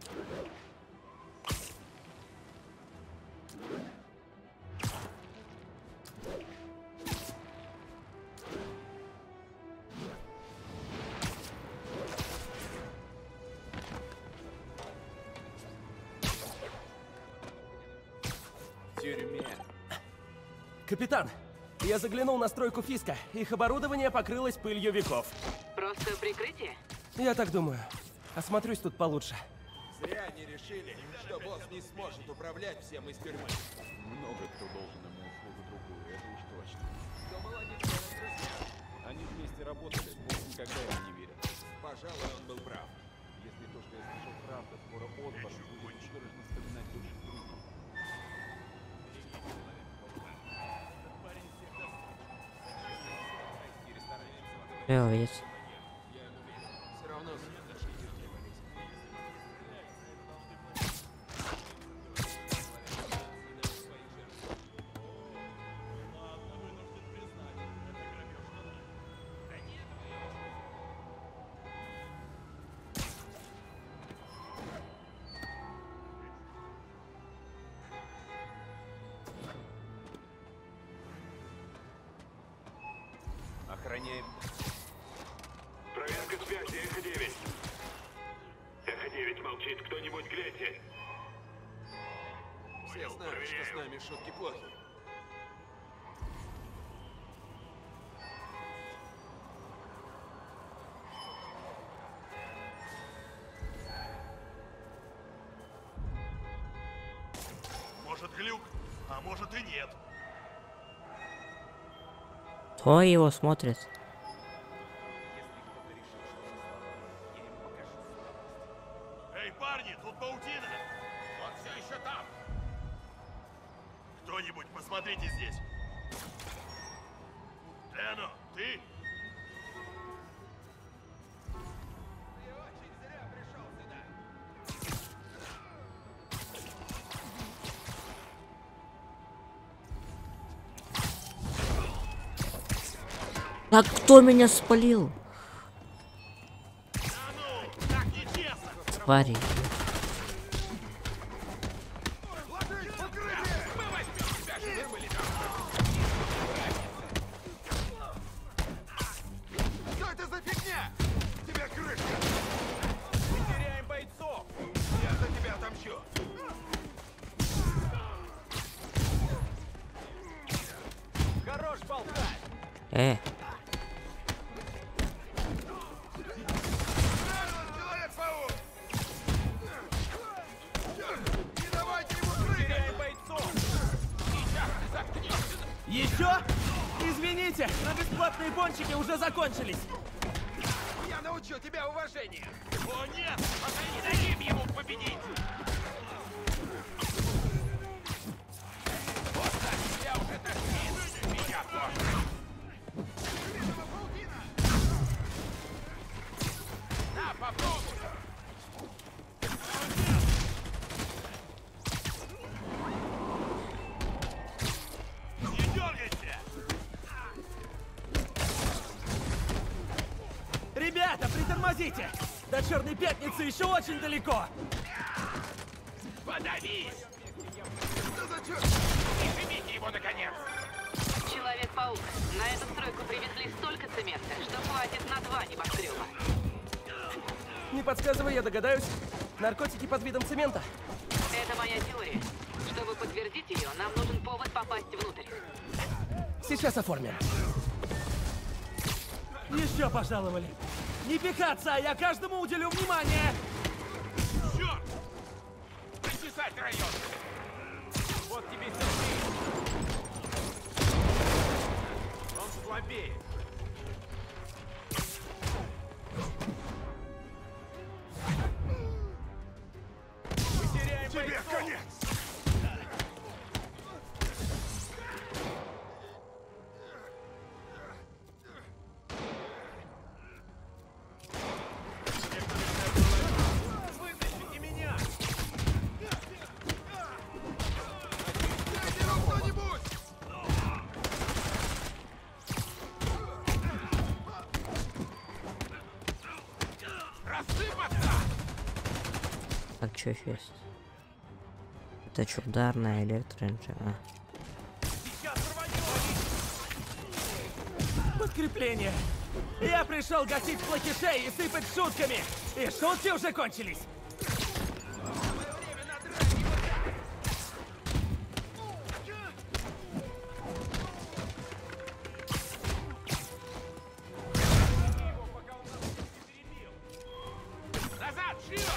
Speaker 1: Капитан, я заглянул на стройку Фиска. Их оборудование покрылось пылью веков.
Speaker 7: Просто прикрытие?
Speaker 1: Я так думаю. Осмотрюсь тут получше.
Speaker 8: Зря они решили, что босс не сможет управлять всем из тюрьмы.
Speaker 9: Много кто должен ему услугу другую, это уж точно. Да молодец, друзья. Они вместе работали, босс никогда ему не верил.
Speaker 8: Пожалуй, он был прав.
Speaker 9: Если то, что я слышал, правда, скоро Отбор будет судорожно вспоминать бывших друзей.
Speaker 2: Видец.
Speaker 8: Все равно
Speaker 9: Охраняем.
Speaker 3: Проверка связи, Эхо-9. Эхо-9 молчит, кто-нибудь гляньте.
Speaker 8: все знают, что с нами шутки плохи.
Speaker 11: Может глюк, а может и нет.
Speaker 2: Кто его смотрит?
Speaker 11: Эй, парни, тут паутина! Он все еще там! Кто-нибудь, посмотрите здесь! Дэно, ты?
Speaker 8: Ты очень зря пришел сюда.
Speaker 2: А кто меня спалил? Твари.
Speaker 8: Что это за фигня? Тебе крышка!
Speaker 11: Мы теряем бойцов!
Speaker 8: Я за тебя отомщу!
Speaker 11: Хорош болтать!
Speaker 8: Человек-паук! Не давайте ему прыгать!
Speaker 11: Теряем бойцов!
Speaker 1: Еще? Извините, но бесплатные пончики уже закончились.
Speaker 8: Я научу тебя уважению!
Speaker 11: О нет! Пока не дадим ему победить! Вот так тебя уже тошнит! Меня тоже!
Speaker 1: Подождите! До Черной Пятницы еще очень далеко!
Speaker 3: Подавись! Прижмите его, наконец!
Speaker 7: Человек-паук, на эту стройку привезли столько цемента, что хватит на 2 небоскреба.
Speaker 1: Не подсказывай, я догадаюсь. Наркотики под видом цемента.
Speaker 7: Это моя теория. Чтобы подтвердить ее, нам нужен повод попасть внутрь.
Speaker 1: Сейчас оформим. Еще пожаловали. Не пихаться, я каждому уделю внимание.
Speaker 3: Черт! Причесать район! Вот тебе сюрприз! Он слабее. Мы теряем тебе бойцов. Конец! Вытащите меня! Рассыпаться!
Speaker 2: Так, что еще есть? Это что, ударная электроинжа?
Speaker 3: Сейчас рванем!
Speaker 1: Подкрепление. Я пришел гасить плохишей и сыпать шутками. И шутки уже кончились.
Speaker 3: Назад, живо!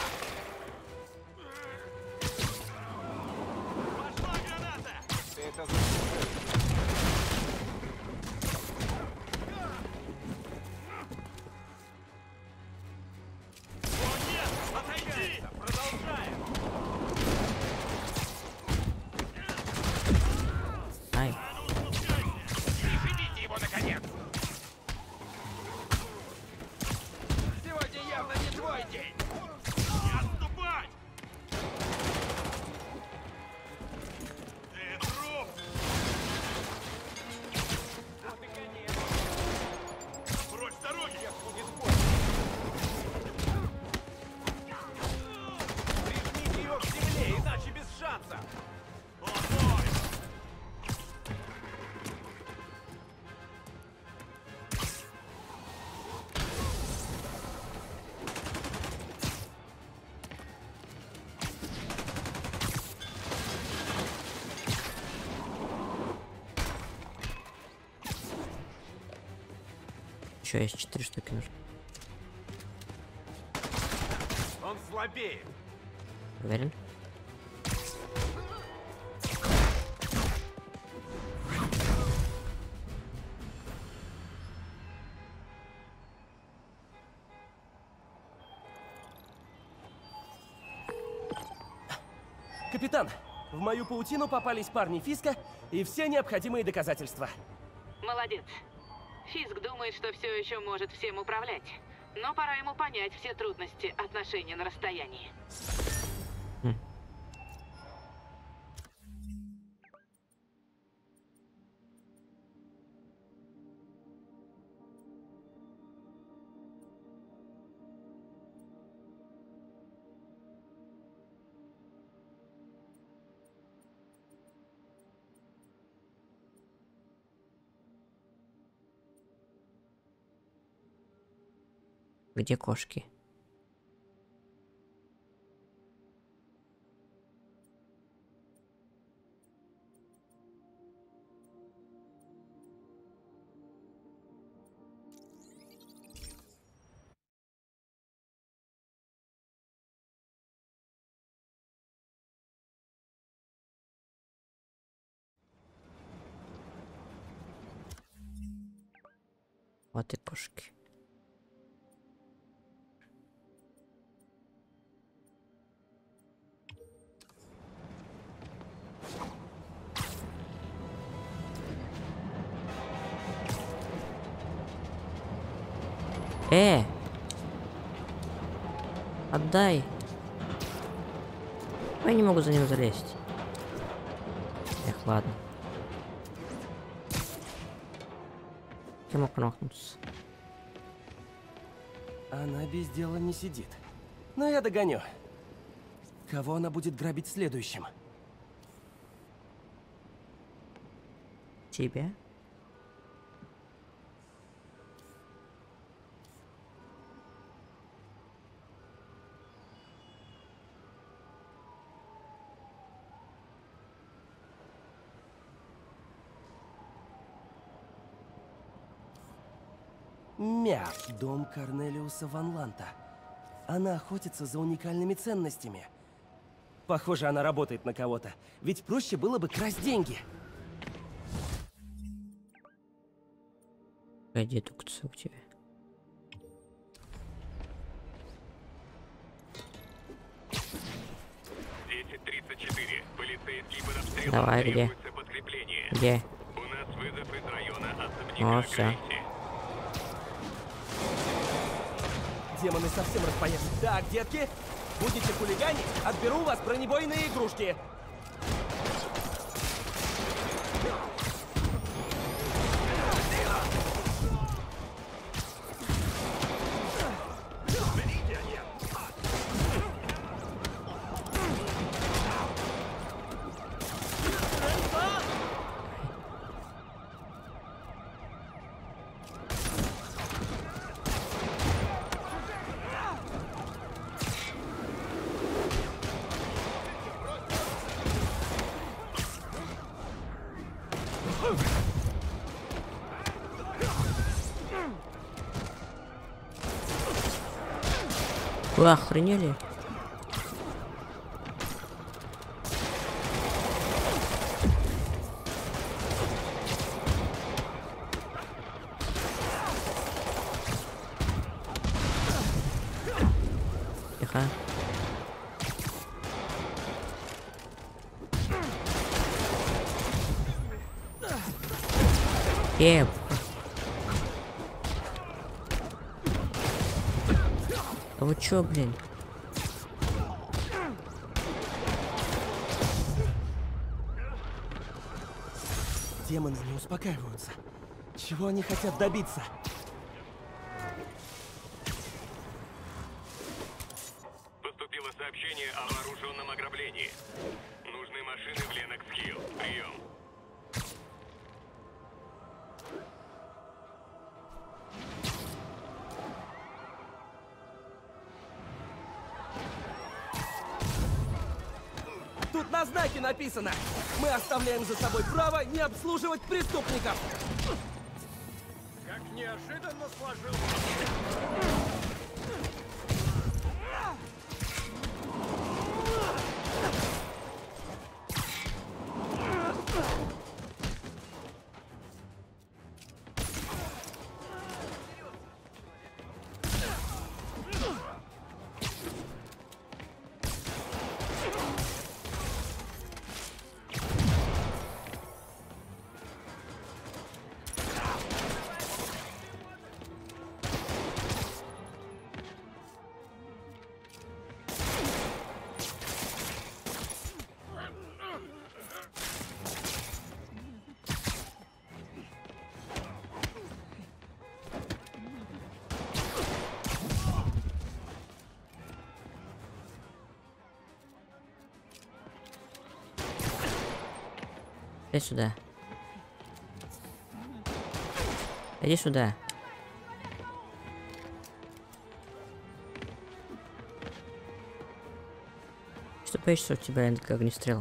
Speaker 3: Пошла граната!
Speaker 9: Это
Speaker 3: О, нет! Отойди! Продолжаем!
Speaker 2: Ай,
Speaker 3: Прижмите его, наконец! Сегодня явно не твой день! Не отступать! Ты труп! Вот и конец! Прочь с дороги! Сейчас будет бой! Прижмите его к земле, иначе без шанса! Он мой!
Speaker 2: еще есть 4 штуки нужно.
Speaker 3: Он слабее!
Speaker 2: Уверен?
Speaker 1: Капитан, в мою паутину попались парни Фиска и все необходимые доказательства.
Speaker 7: Молодец. Фиск думает, что все еще может всем управлять. Но пора ему понять все трудности отношений на расстоянии.
Speaker 2: Где кошки? Вот и кошки. Отдай. Я не могу за ним залезть. Эх, ладно. Я мог промахнуться.
Speaker 1: Она без дела не сидит. Но я догоню. Кого она будет грабить следующим?
Speaker 2: Тебя?
Speaker 1: Дом Корнелиуса Ван Ланта. Она охотится за уникальными ценностями. Похоже, она работает на кого-то. Ведь проще было бы красть деньги.
Speaker 2: Какая дедукция у тебя?
Speaker 3: Давай,
Speaker 2: где? Где?
Speaker 3: У нас вызов из района особняка
Speaker 2: О, все.
Speaker 1: Демоны совсем распоясали. Так, детки, будете хулиганить, отберу у вас бронебойные игрушки.
Speaker 2: Вы охренели? Тихо. А вы чё, блин?
Speaker 1: Демоны не успокаиваются. Чего они хотят добиться?
Speaker 3: Поступило сообщение о вооруженном ограблении. Нужны машины в Ленокс-Хилл. Прием.
Speaker 1: Тут на знаке написано: мы оставляем за собой право не обслуживать преступников.
Speaker 11: Как неожиданно сложилось.
Speaker 2: Иди сюда. Иди сюда. Что боишься, у тебя огнестрел?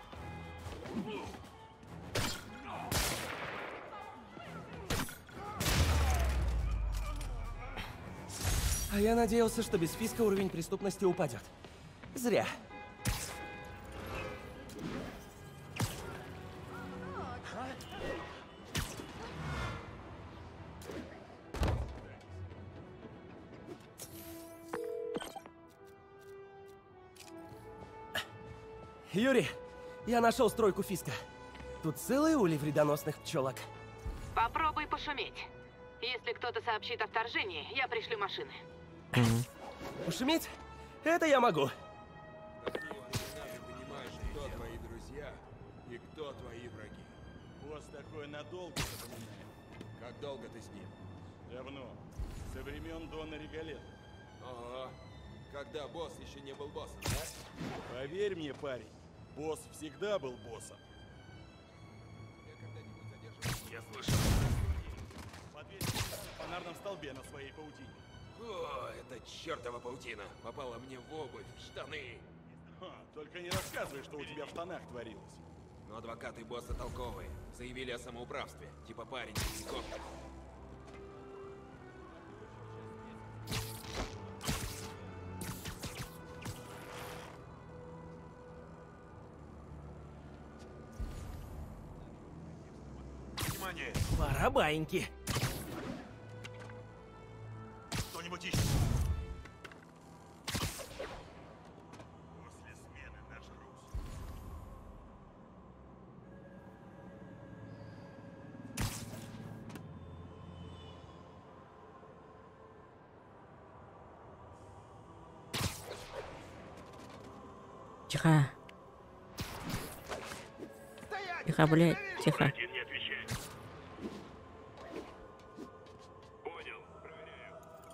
Speaker 1: А я надеялся, что без Фиска уровень преступности упадет. Зря. Юрий, я нашел стройку Фиска. Тут целый улей вредоносных пчелок.
Speaker 7: Попробуй пошуметь. Если кто-то сообщит о вторжении, я пришлю машины.
Speaker 1: Пошуметь? Это я могу.
Speaker 11: Ты понимаешь, кто твои друзья и кто твои враги. Босс такой надолго запоминает. Как долго ты с ним? Давно.
Speaker 9: Со времен Дона Регалета.
Speaker 11: Ага. Когда босс еще не был боссом, да?
Speaker 9: Поверь мне, парень, босс всегда был боссом.
Speaker 11: Я слышал.
Speaker 9: Подвесил на фонарном столбе на своей паутине.
Speaker 11: О, это чертова паутина попала мне в обувь, в штаны.
Speaker 9: Ха, только не рассказывай, что у тебя в штанах творилось.
Speaker 11: Но адвокаты босса толковые. Заявили о самоуправстве. Типа парень из геlikoptера.
Speaker 3: Внимание!
Speaker 1: Пора баиньки.
Speaker 3: Кто-нибудь ищет? После смены нажрусь.
Speaker 2: Тихо. Тихо, блядь, тихо.
Speaker 3: Один не отвечает. Понял, проверяю.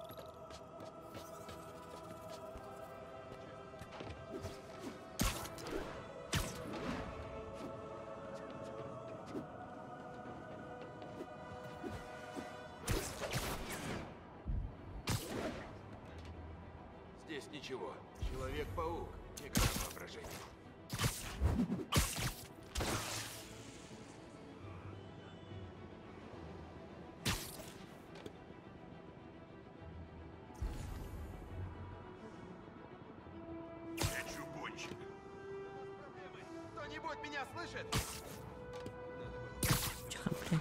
Speaker 11: Здесь ничего. Человек-паук. Игра воображения.
Speaker 3: Я чугунчик.
Speaker 11: Кто-нибудь меня слышит?
Speaker 2: Тихо, блядь.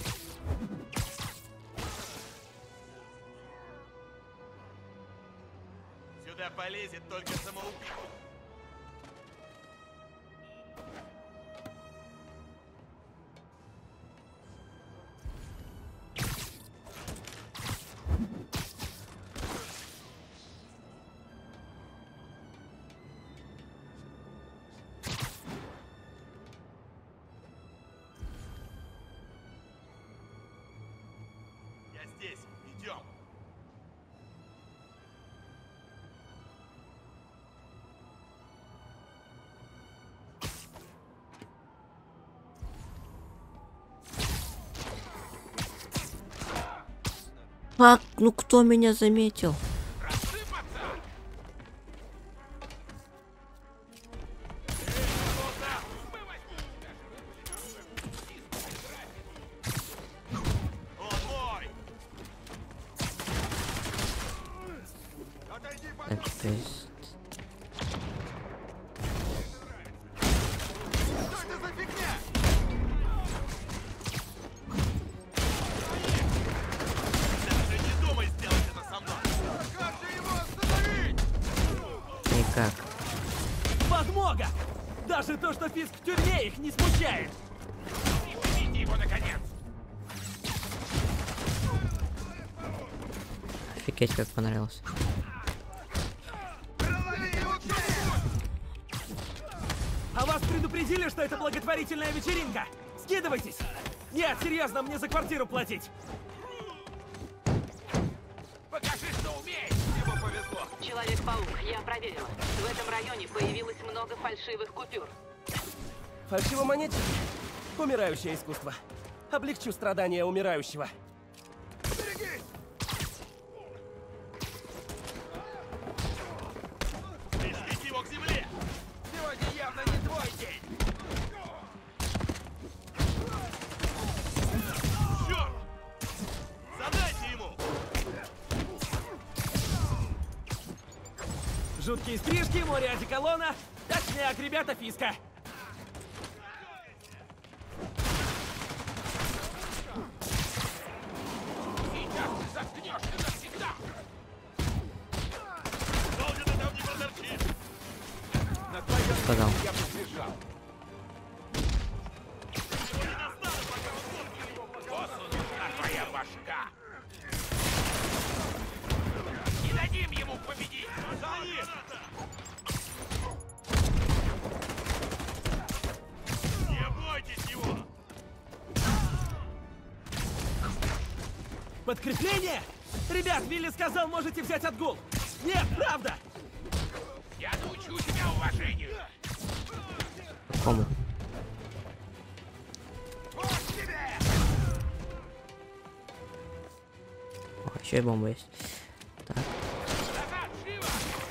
Speaker 3: Сюда полезет только самоубийца. Я здесь. Идем.
Speaker 2: Фак, ну кто меня заметил?
Speaker 3: Он мой.
Speaker 2: Так, то есть...
Speaker 3: Что это за фигня? Даже не думай сделать это со мной. Как же его остановить?
Speaker 2: Никак.
Speaker 1: Подмога! Даже то, что Фиск в тюрьме, их не смущает.
Speaker 3: Убейте его наконец.
Speaker 2: Офигеть, как понравился.
Speaker 1: А вас предупредили, что это благотворительная вечеринка? Скидывайтесь! Нет, серьезно, мне за квартиру платить.
Speaker 3: Покажи, что умеешь. Ему повезло.
Speaker 7: Человек-паук, я проверила. В этом районе появилось много фальшивых купюр.
Speaker 1: Фальшивомонетчики? Умирающее искусство. Облегчу страдания умирающего.
Speaker 3: Прижмите его к земле. Сегодня явно не твой день. Черт! Задайте ему.
Speaker 1: Жуткие стрижки, море одеколона. Точняк, ребята, Фиска.
Speaker 3: Сейчас ты заткнешься навсегда. Долго ты там не проторчишь.
Speaker 11: На твоем
Speaker 2: Сказал.
Speaker 11: я бы сбежал.
Speaker 3: Его не достану, пока он сотки его боссу нужна твоя башка. Не дадим ему победить. Не бойтесь его.
Speaker 1: Подкрепление? Ребят, Вилли сказал, можете взять отгул. Нет, правда!
Speaker 3: Я научу тебя уважению!
Speaker 2: Кому? О, еще и бомба есть. Так.
Speaker 3: Назад, живо!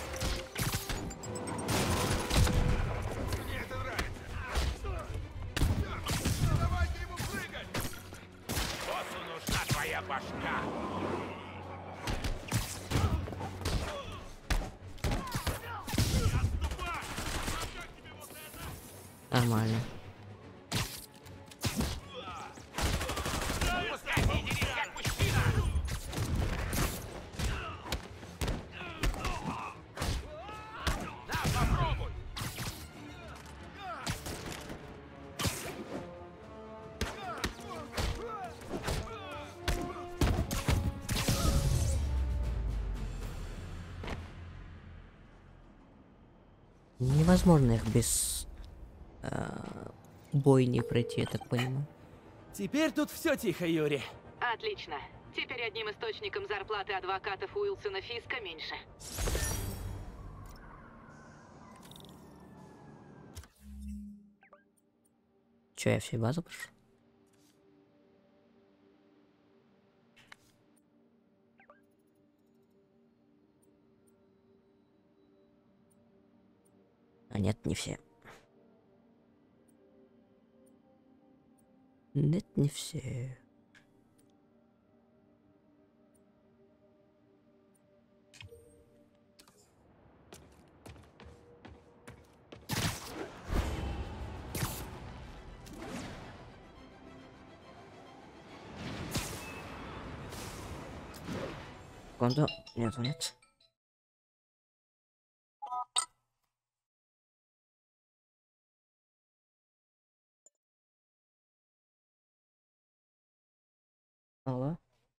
Speaker 3: Мне это нравится! Давайте ему прыгать! Боссу нужна твоя башка!
Speaker 2: Нормально. Невозможно их без бойни пройти, я так понимаю.
Speaker 1: Теперь тут все тихо, Юрий.
Speaker 7: Отлично. Теперь одним источником зарплаты адвокатов Уилсона Фиска меньше.
Speaker 2: Че, я всей базу пошел? А нет, не все. Нет, не все. Секунду. Нет, нет. Алло.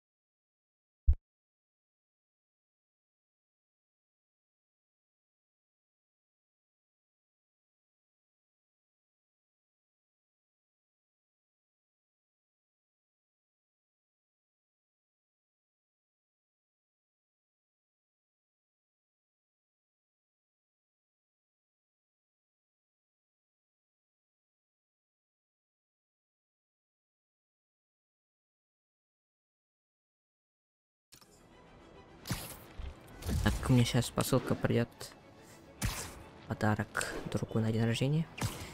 Speaker 2: Так, мне сейчас посылка придет. Подарок другу на день рождения.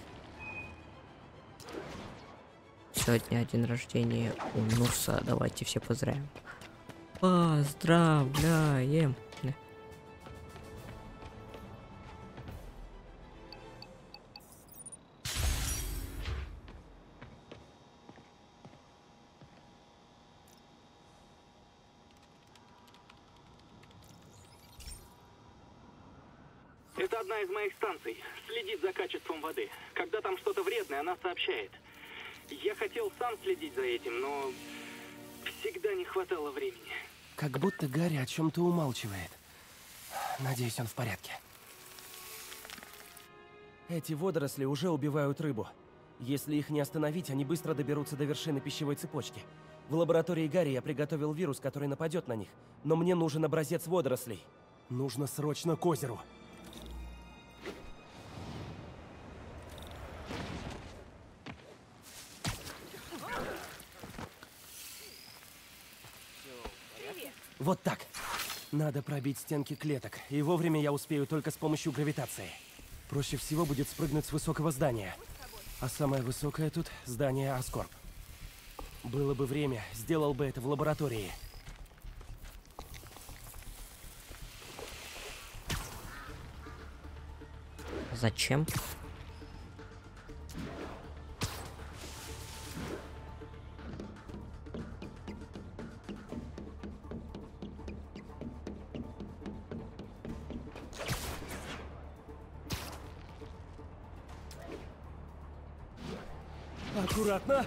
Speaker 2: Сегодня день рождения у Нурса. Давайте все поздравим. Поздравляем!
Speaker 6: Это одна из моих станций. Следит за качеством воды. Когда там что-то вредное, она сообщает. Я хотел сам следить за этим, но всегда не хватало времени.
Speaker 1: Как будто Гарри о чем-то умалчивает. Надеюсь, он в порядке. Эти водоросли уже убивают рыбу. Если их не остановить, они быстро доберутся до вершины пищевой цепочки. В лаборатории Гарри я приготовил вирус, который нападет на них. Но мне нужен образец водорослей. Нужно срочно к озеру. Вот так. Надо пробить стенки клеток, и вовремя я успею только с помощью гравитации. Проще всего будет спрыгнуть с высокого здания. А самое высокое тут — здание Аскорб. Было бы время, сделал бы это в лаборатории.
Speaker 2: Зачем?
Speaker 1: Аккуратно.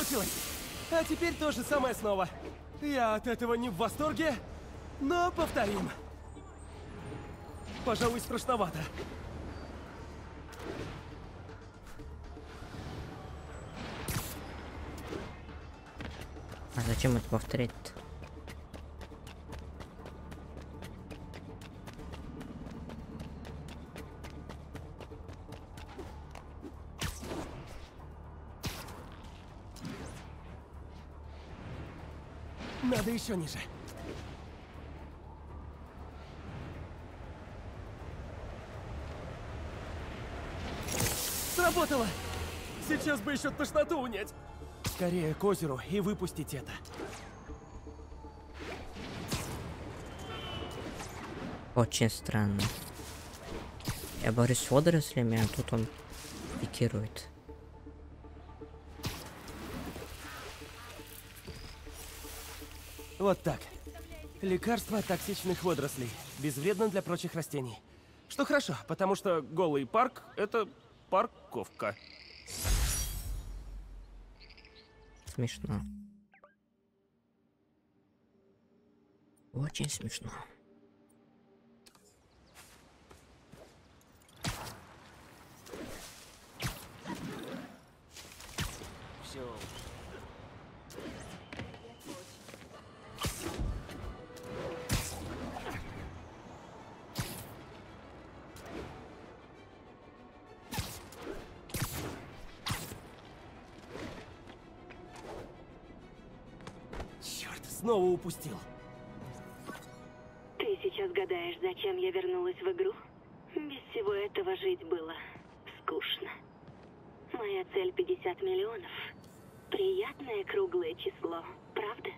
Speaker 1: получилось! А теперь то же самое снова. Я от этого не в восторге, но повторим. Пожалуй, страшновато.
Speaker 2: А зачем это повторять-то?
Speaker 1: Надо еще ниже. Сработало! Сейчас бы еще тошноту унять. Скорее к озеру и выпустить это.
Speaker 2: Очень странно. Я борюсь с водорослями, а тут он пикирует.
Speaker 1: Вот так. Лекарство от токсичных водорослей. Безвредно для прочих растений. Что хорошо, потому что голый парк — это парковка.
Speaker 2: Смешно. Очень смешно.
Speaker 1: Все. Черт, снова упустил.
Speaker 5: Ты сейчас гадаешь, зачем я вернулась в игру? Без всего этого жить было скучно. Моя цель 50 миллионов. Приятное круглое число, правда?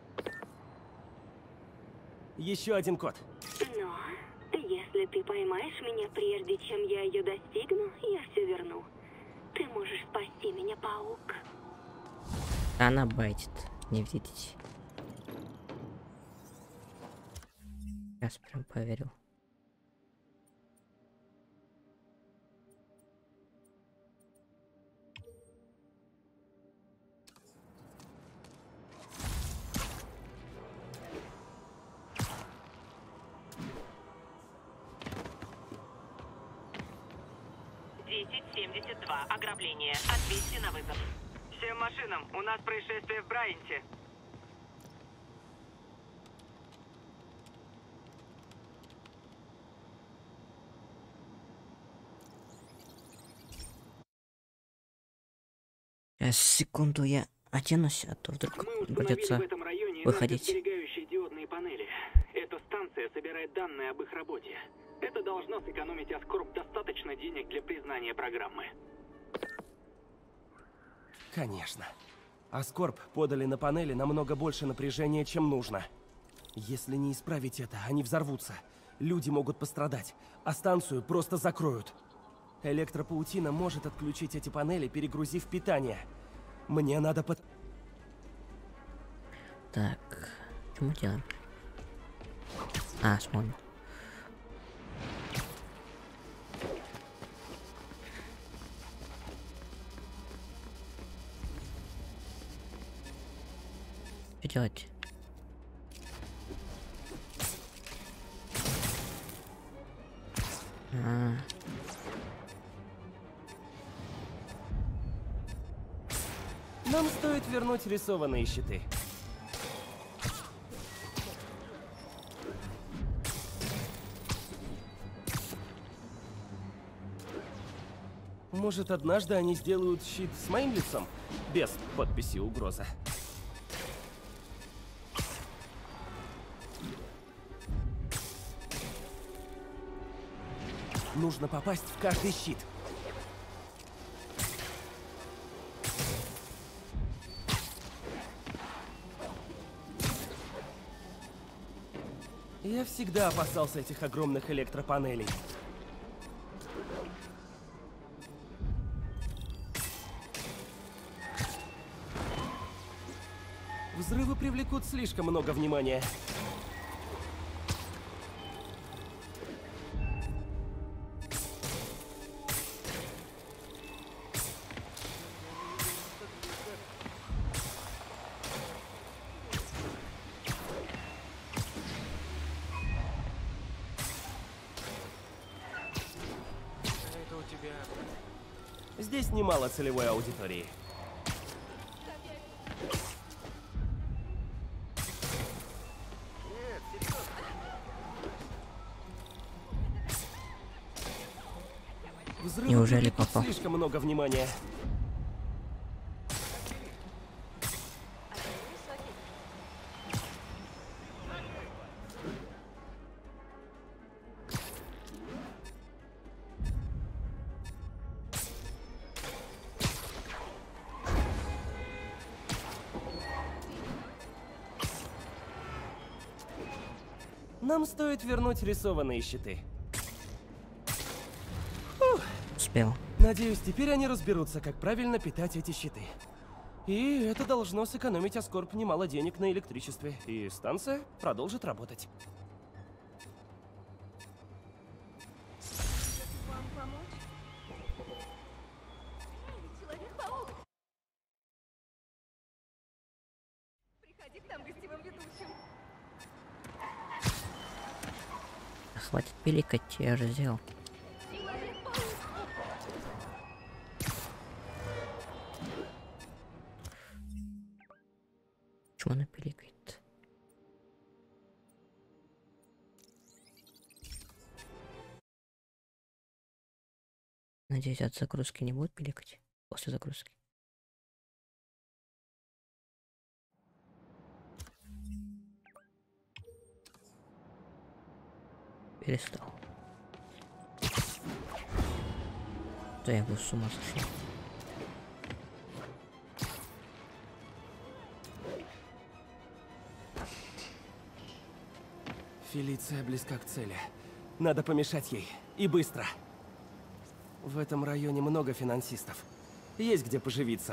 Speaker 1: Еще один код.
Speaker 5: Но если ты поймаешь меня прежде, чем я ее достигну, я все верну. Ты можешь спасти меня, паук.
Speaker 2: Она байтит, не видите. Сейчас прям поверил.
Speaker 12: Ограбление. Ответьте на вызов. Всем машинам, у нас происшествие в Брайанте.
Speaker 2: Сейчас, секунду, я оденусь, а то вдруг придется
Speaker 6: в этом районе
Speaker 2: выходить.
Speaker 6: энергосберегающие диодные панели. Эта станция собирает данные об их работе. Это должно сэкономить Аскорб достаточно денег для признания программы.
Speaker 1: Конечно. Аскорб подали на панели намного больше напряжения, чем нужно. Если не исправить это, они взорвутся. Люди могут пострадать, а станцию просто закроют. Электропаутина может отключить эти панели, перегрузив питание. Мне надо
Speaker 2: Так, что мы делаем? А, смотрим. Что делать?
Speaker 1: Нам стоит вернуть рисованные щиты. Может, однажды они сделают щит с моим лицом? Без подписи «Угроза». Нужно попасть в каждый щит. Я всегда опасался этих огромных электропанелей. Взрывы привлекут слишком много внимания. Здесь немало целевой аудитории. Взрывы
Speaker 2: Неужели
Speaker 1: привлекут
Speaker 2: попал?
Speaker 1: слишком много внимания. Нам стоит вернуть рисованные щиты.
Speaker 2: Успел.
Speaker 1: Надеюсь, теперь они разберутся, как правильно питать эти щиты. И это должно сэкономить Аскорб немало денег на электричестве, и станция продолжит работать.
Speaker 13: Вам помочь? Человек-паук! Приходи к нам гостевым ведущим.
Speaker 2: Хватит пиликать, я же сделал. Чего она пиликает? Надеюсь, от загрузки не будет пиликать после загрузки. Перестал. Да я бы с ума сошел.
Speaker 1: Фелиция близка к цели. Надо помешать ей. И быстро. В этом районе много финансистов. Есть где поживиться.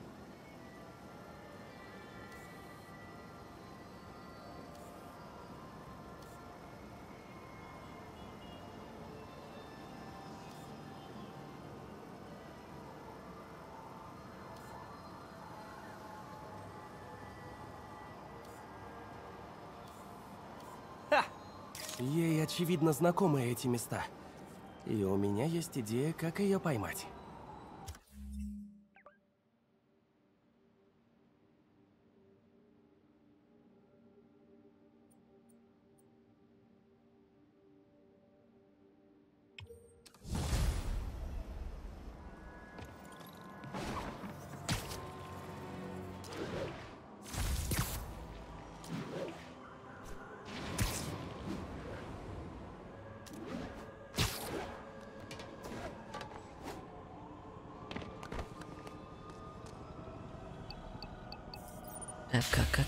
Speaker 1: Ей, очевидно, знакомы эти места. И у меня есть идея, как ее поймать.
Speaker 2: Как?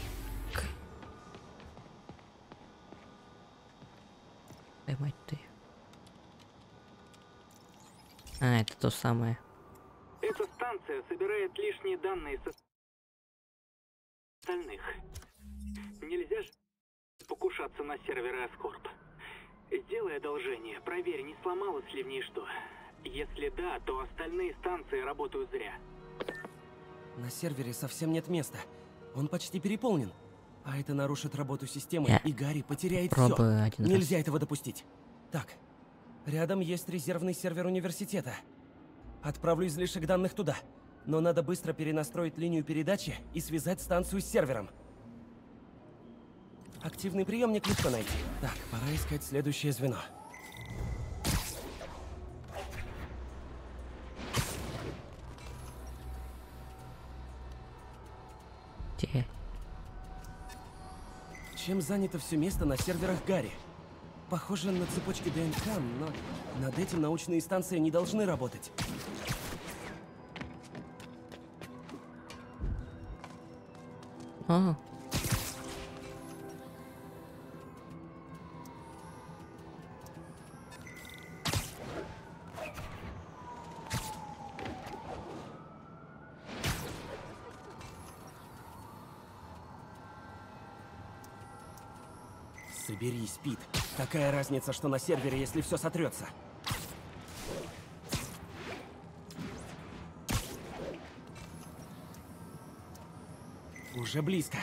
Speaker 2: Поймать ты. А, это то самое.
Speaker 6: Эта станция собирает лишние данные со остальных. Нельзя же покушаться на серверы Аскорб. Сделай одолжение, проверь, не сломалось ли в ней что. Если да, то остальные станции работают зря.
Speaker 1: На сервере совсем нет места. Он почти переполнен. А это нарушит работу системы, и Гарри потеряет все. Нельзя этого допустить. Так, рядом есть резервный сервер университета. Отправлю излишек данных туда. Но надо быстро перенастроить линию передачи и связать станцию с сервером. Активный приемник легко найти. Так, пора искать следующее звено.
Speaker 2: Где?
Speaker 1: Чем занято все место на серверах Гарри? Похоже на цепочки ДНК, но над этим научные станции не должны работать.
Speaker 2: А.
Speaker 1: Соберись, Пит. Какая разница, что на сервере, если все сотрется? Уже близко.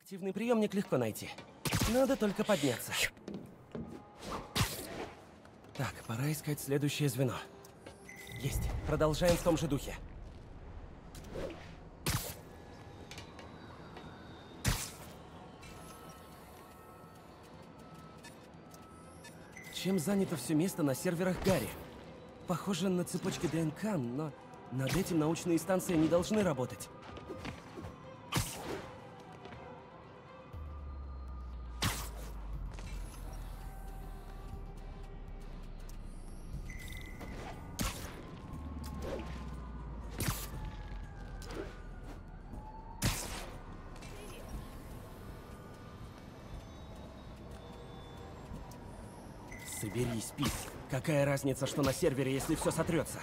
Speaker 1: Активный приемник легко найти. Надо только подняться. Так, пора искать следующее звено. Есть. Продолжаем в том же духе. Чем занято все место на серверах Гарри? Похоже на цепочки ДНК, но над этим научные станции не должны работать. Соберись, Пит. Какая разница, что на сервере, если все сотрется?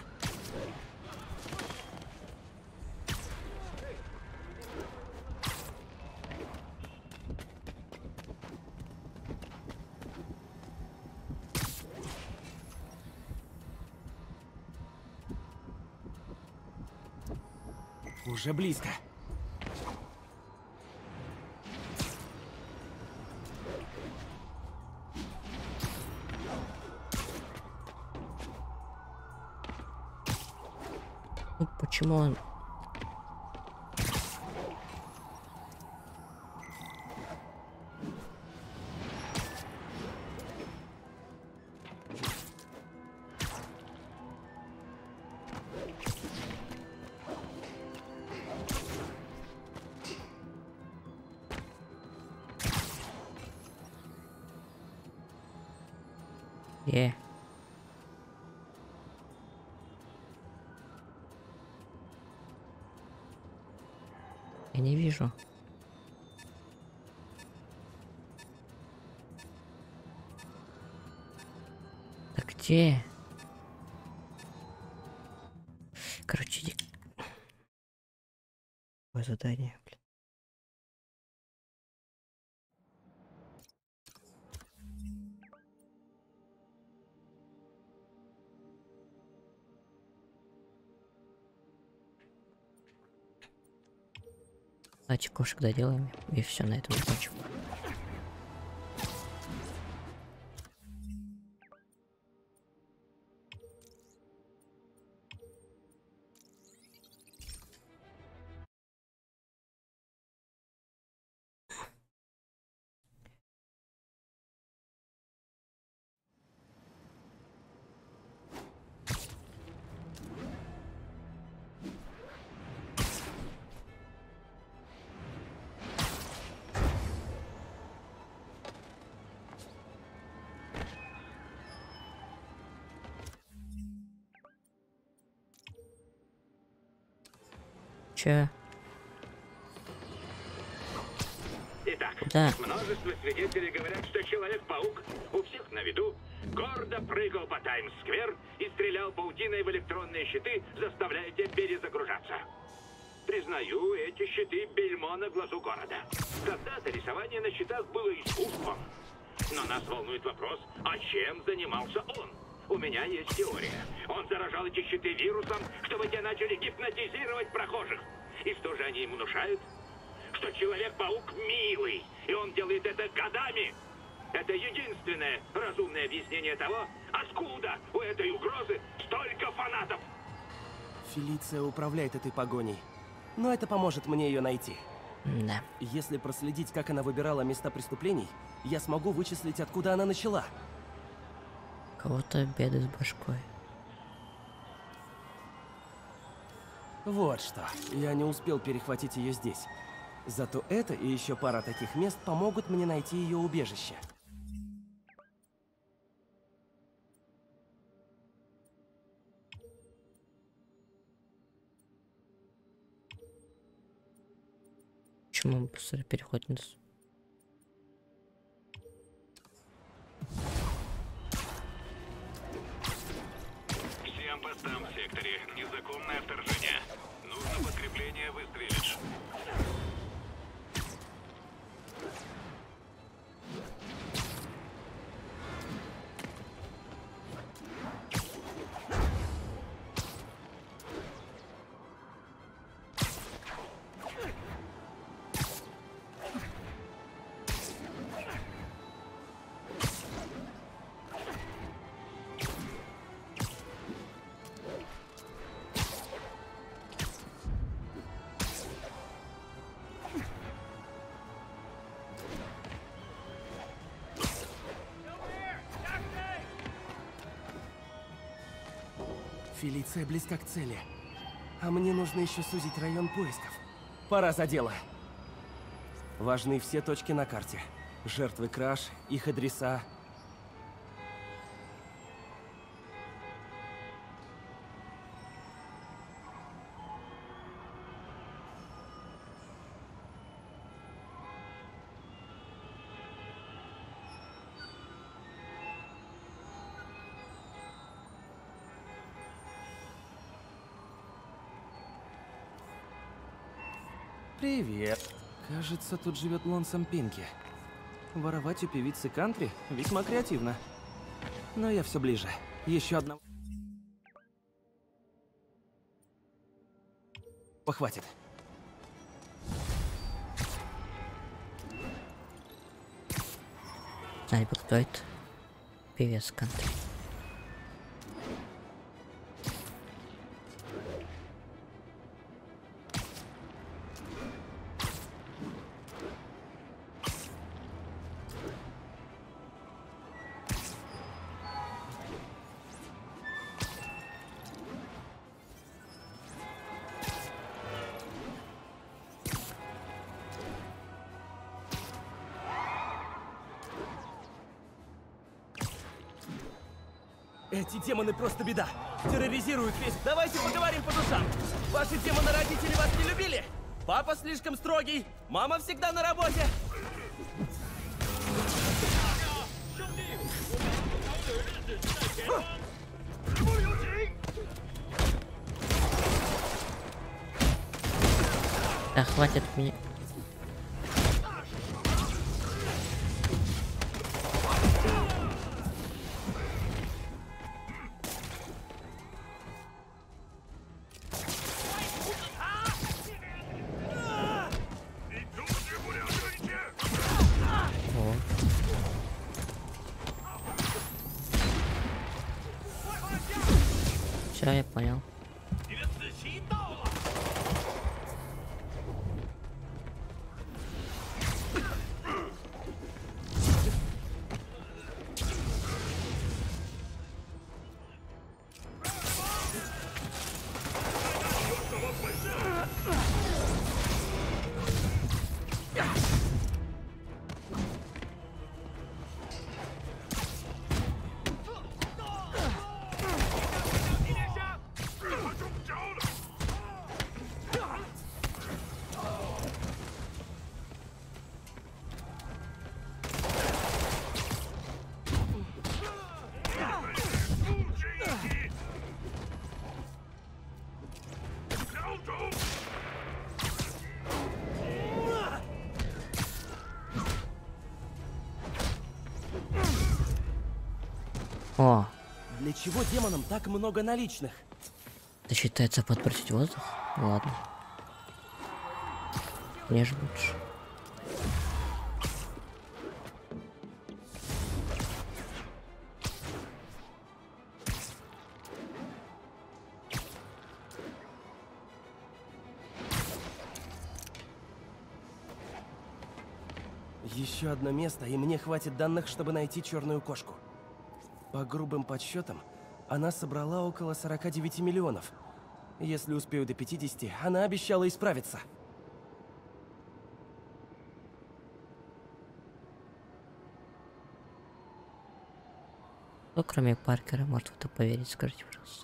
Speaker 1: Уже близко.
Speaker 2: Ну, почему он... Я не вижу. Так где? Короче, какое задание, блин. Давайте кошек доделаем, и все, на этом закончим. Че?
Speaker 3: Итак,
Speaker 2: да.
Speaker 3: Множество свидетелей говорят, что Человек-паук у всех на виду гордо прыгал по Таймс-сквер и стрелял паутиной в электронные щиты, заставляя те перезагружаться. Признаю, эти щиты — бельмо на глазу города. Когда-то рисование на щитах было искусством. Но нас волнует вопрос, а чем занимался он? У меня есть теория. Он заражал эти щиты вирусом, чтобы те начали гипнотизировать прохожих. И что же они им внушают? Что Человек-паук милый, и он делает это годами. Это единственное разумное объяснение того, откуда у этой угрозы столько фанатов.
Speaker 1: Фелиция управляет этой погоней, но это поможет мне ее найти.
Speaker 2: Да.
Speaker 1: Если проследить, как она выбирала места преступлений, я смогу вычислить, откуда она начала.
Speaker 2: У кого-то беды с башкой.
Speaker 1: Вот что. Я не успел перехватить ее здесь. Зато это и еще пара таких мест помогут мне найти ее убежище.
Speaker 2: Почему он быстро переходит на...
Speaker 3: Всем постам в секторе. Незаконное вторжение. Нужно подкрепление, выстрелишь.
Speaker 1: Фелиция близка к цели. А мне нужно еще сузить район поисков. Пора за дело. Важны все точки на карте. Жертвы краж, их адреса. Привет. Кажется, тут живет Лонсом Пинки. Воровать у певицы кантри весьма креативно. Но я все ближе. Еще одна... Похватит.
Speaker 2: Альбо кто это? Певец кантри.
Speaker 1: Эти демоны просто беда. Терроризируют весь... Давайте поговорим по душам. Ваши демоны-родители вас не любили? Папа слишком строгий, мама всегда на работе.
Speaker 2: Да хватит меня. Все, я понял. О.
Speaker 1: Для чего демонам так много наличных?
Speaker 2: Это считается подбросить воздух? Ладно. Мне же лучше.
Speaker 1: Еще одно место, и мне хватит данных, чтобы найти черную кошку. По грубым подсчетам, она собрала около 49 миллионов. Если успею до 50, она обещала исправиться.
Speaker 2: Кто, кроме Паркера, может в это поверить? Скажите, пожалуйста.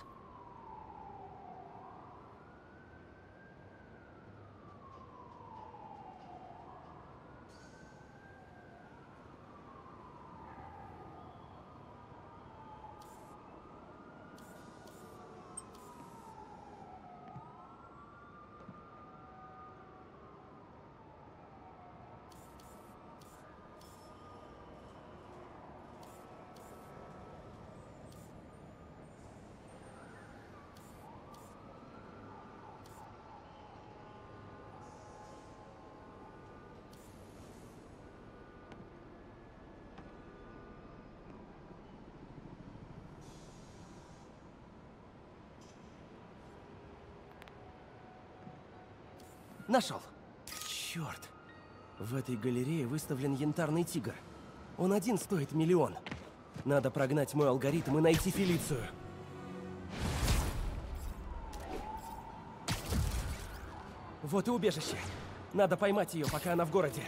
Speaker 1: Нашел. Черт. В этой галерее выставлен янтарный тигр. Он один стоит 1 миллион. Надо прогнать мой алгоритм и найти Фелицию. Вот и убежище. Надо поймать ее, пока она в городе.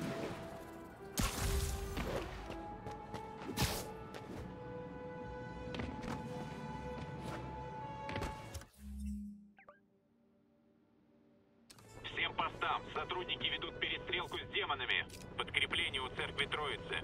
Speaker 3: Всем постам. Сотрудники ведут перестрелку с демонами. Подкрепление у церкви Троицы.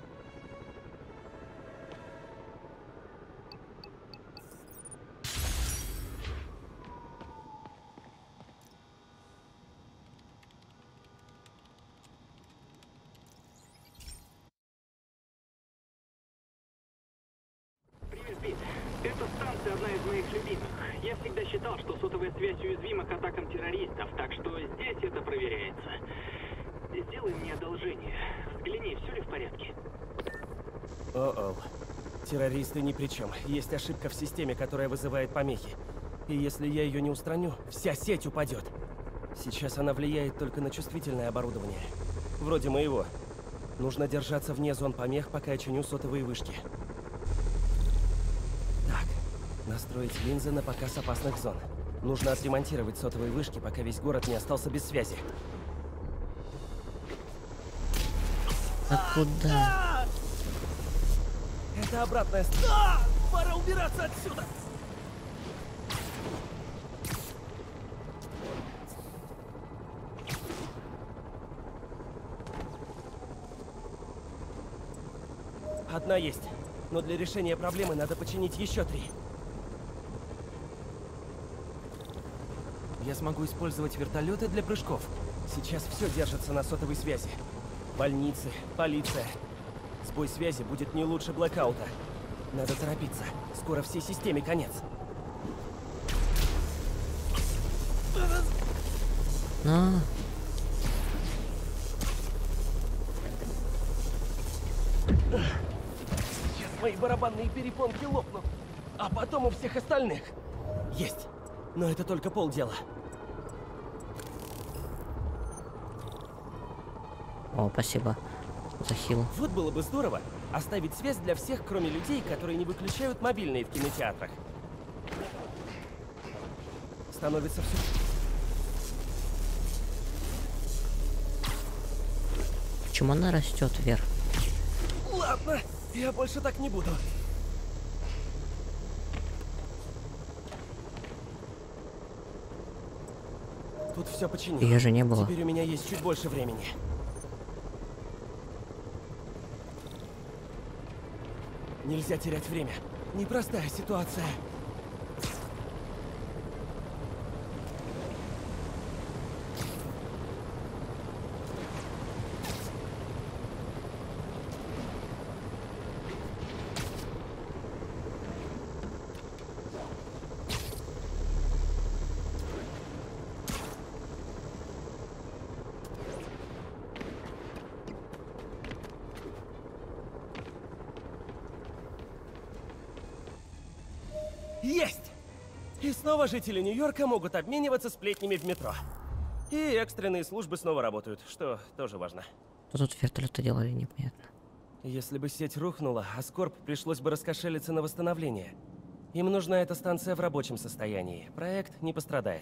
Speaker 6: Привет, Пит. Эта станция одна из моих любимых. Я всегда считал, что сотовая связь уязвима к атакам террористов, так что здесь это проверяется. Сделай мне одолжение. Взгляни, все ли в порядке?
Speaker 1: О-оу. Террористы ни при чем. Есть ошибка в системе, которая вызывает помехи. И если я ее не устраню, вся сеть упадет. Сейчас она влияет только на чувствительное оборудование. Вроде моего. Нужно держаться вне зон помех, пока я чиню сотовые вышки. Так, настроить линзы на показ опасных зон. Нужно отремонтировать сотовые вышки, пока весь город не остался без связи.
Speaker 2: А куда?
Speaker 1: Это обратная пора убираться отсюда! Одна есть, но для решения проблемы надо починить еще 3. Я смогу использовать вертолеты для прыжков. Сейчас все держится на сотовой связи. Больницы, полиция. Сбой связи будет не лучше блэкаута. Надо торопиться. Скоро всей системе конец.
Speaker 2: А.
Speaker 1: Сейчас мои барабанные перепонки лопнут, а потом у всех остальных. Есть. Но это только полдела.
Speaker 2: О, спасибо за хил.
Speaker 1: Вот было бы здорово оставить связь для всех, кроме людей, которые не выключают мобильные в кинотеатрах. Становится все...
Speaker 2: Почему она растет вверх?
Speaker 1: Ладно, я больше так не буду. Тут все починил.
Speaker 2: Ее же не было.
Speaker 1: Теперь у меня есть чуть больше времени. Нельзя терять время. Непростая ситуация. Есть! И снова жители Нью-Йорка могут обмениваться сплетнями в метро. И экстренные службы снова работают, что тоже важно.
Speaker 2: Что тут вертолеты делали, непонятно.
Speaker 1: Если бы сеть рухнула, Аскорб пришлось бы раскошелиться на восстановление. Им нужна эта станция в рабочем состоянии. Проект не пострадает.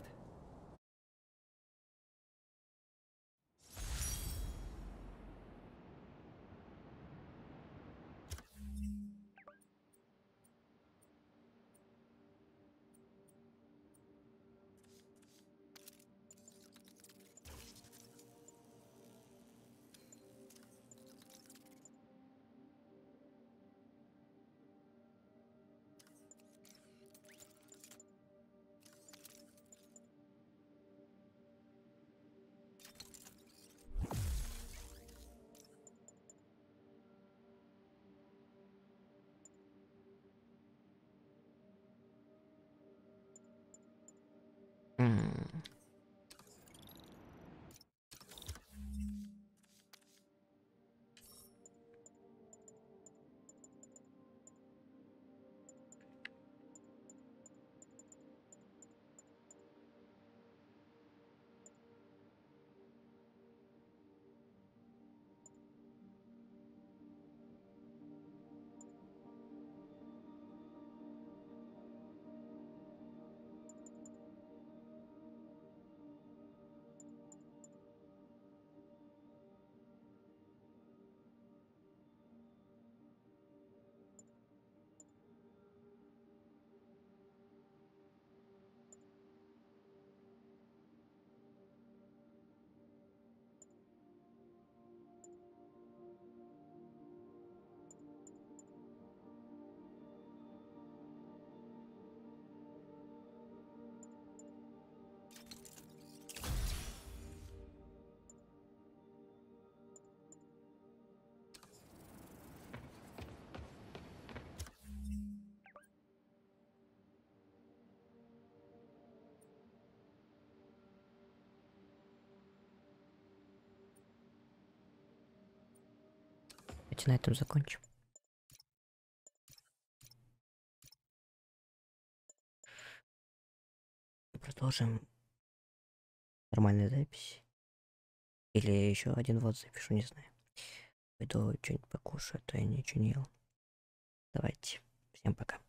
Speaker 2: Давайте на этом закончим. Продолжим нормальную запись. Или еще один вот запишу, не знаю. Пойду что-нибудь покушаю, а то я ничего не ел. Давайте. Всем пока.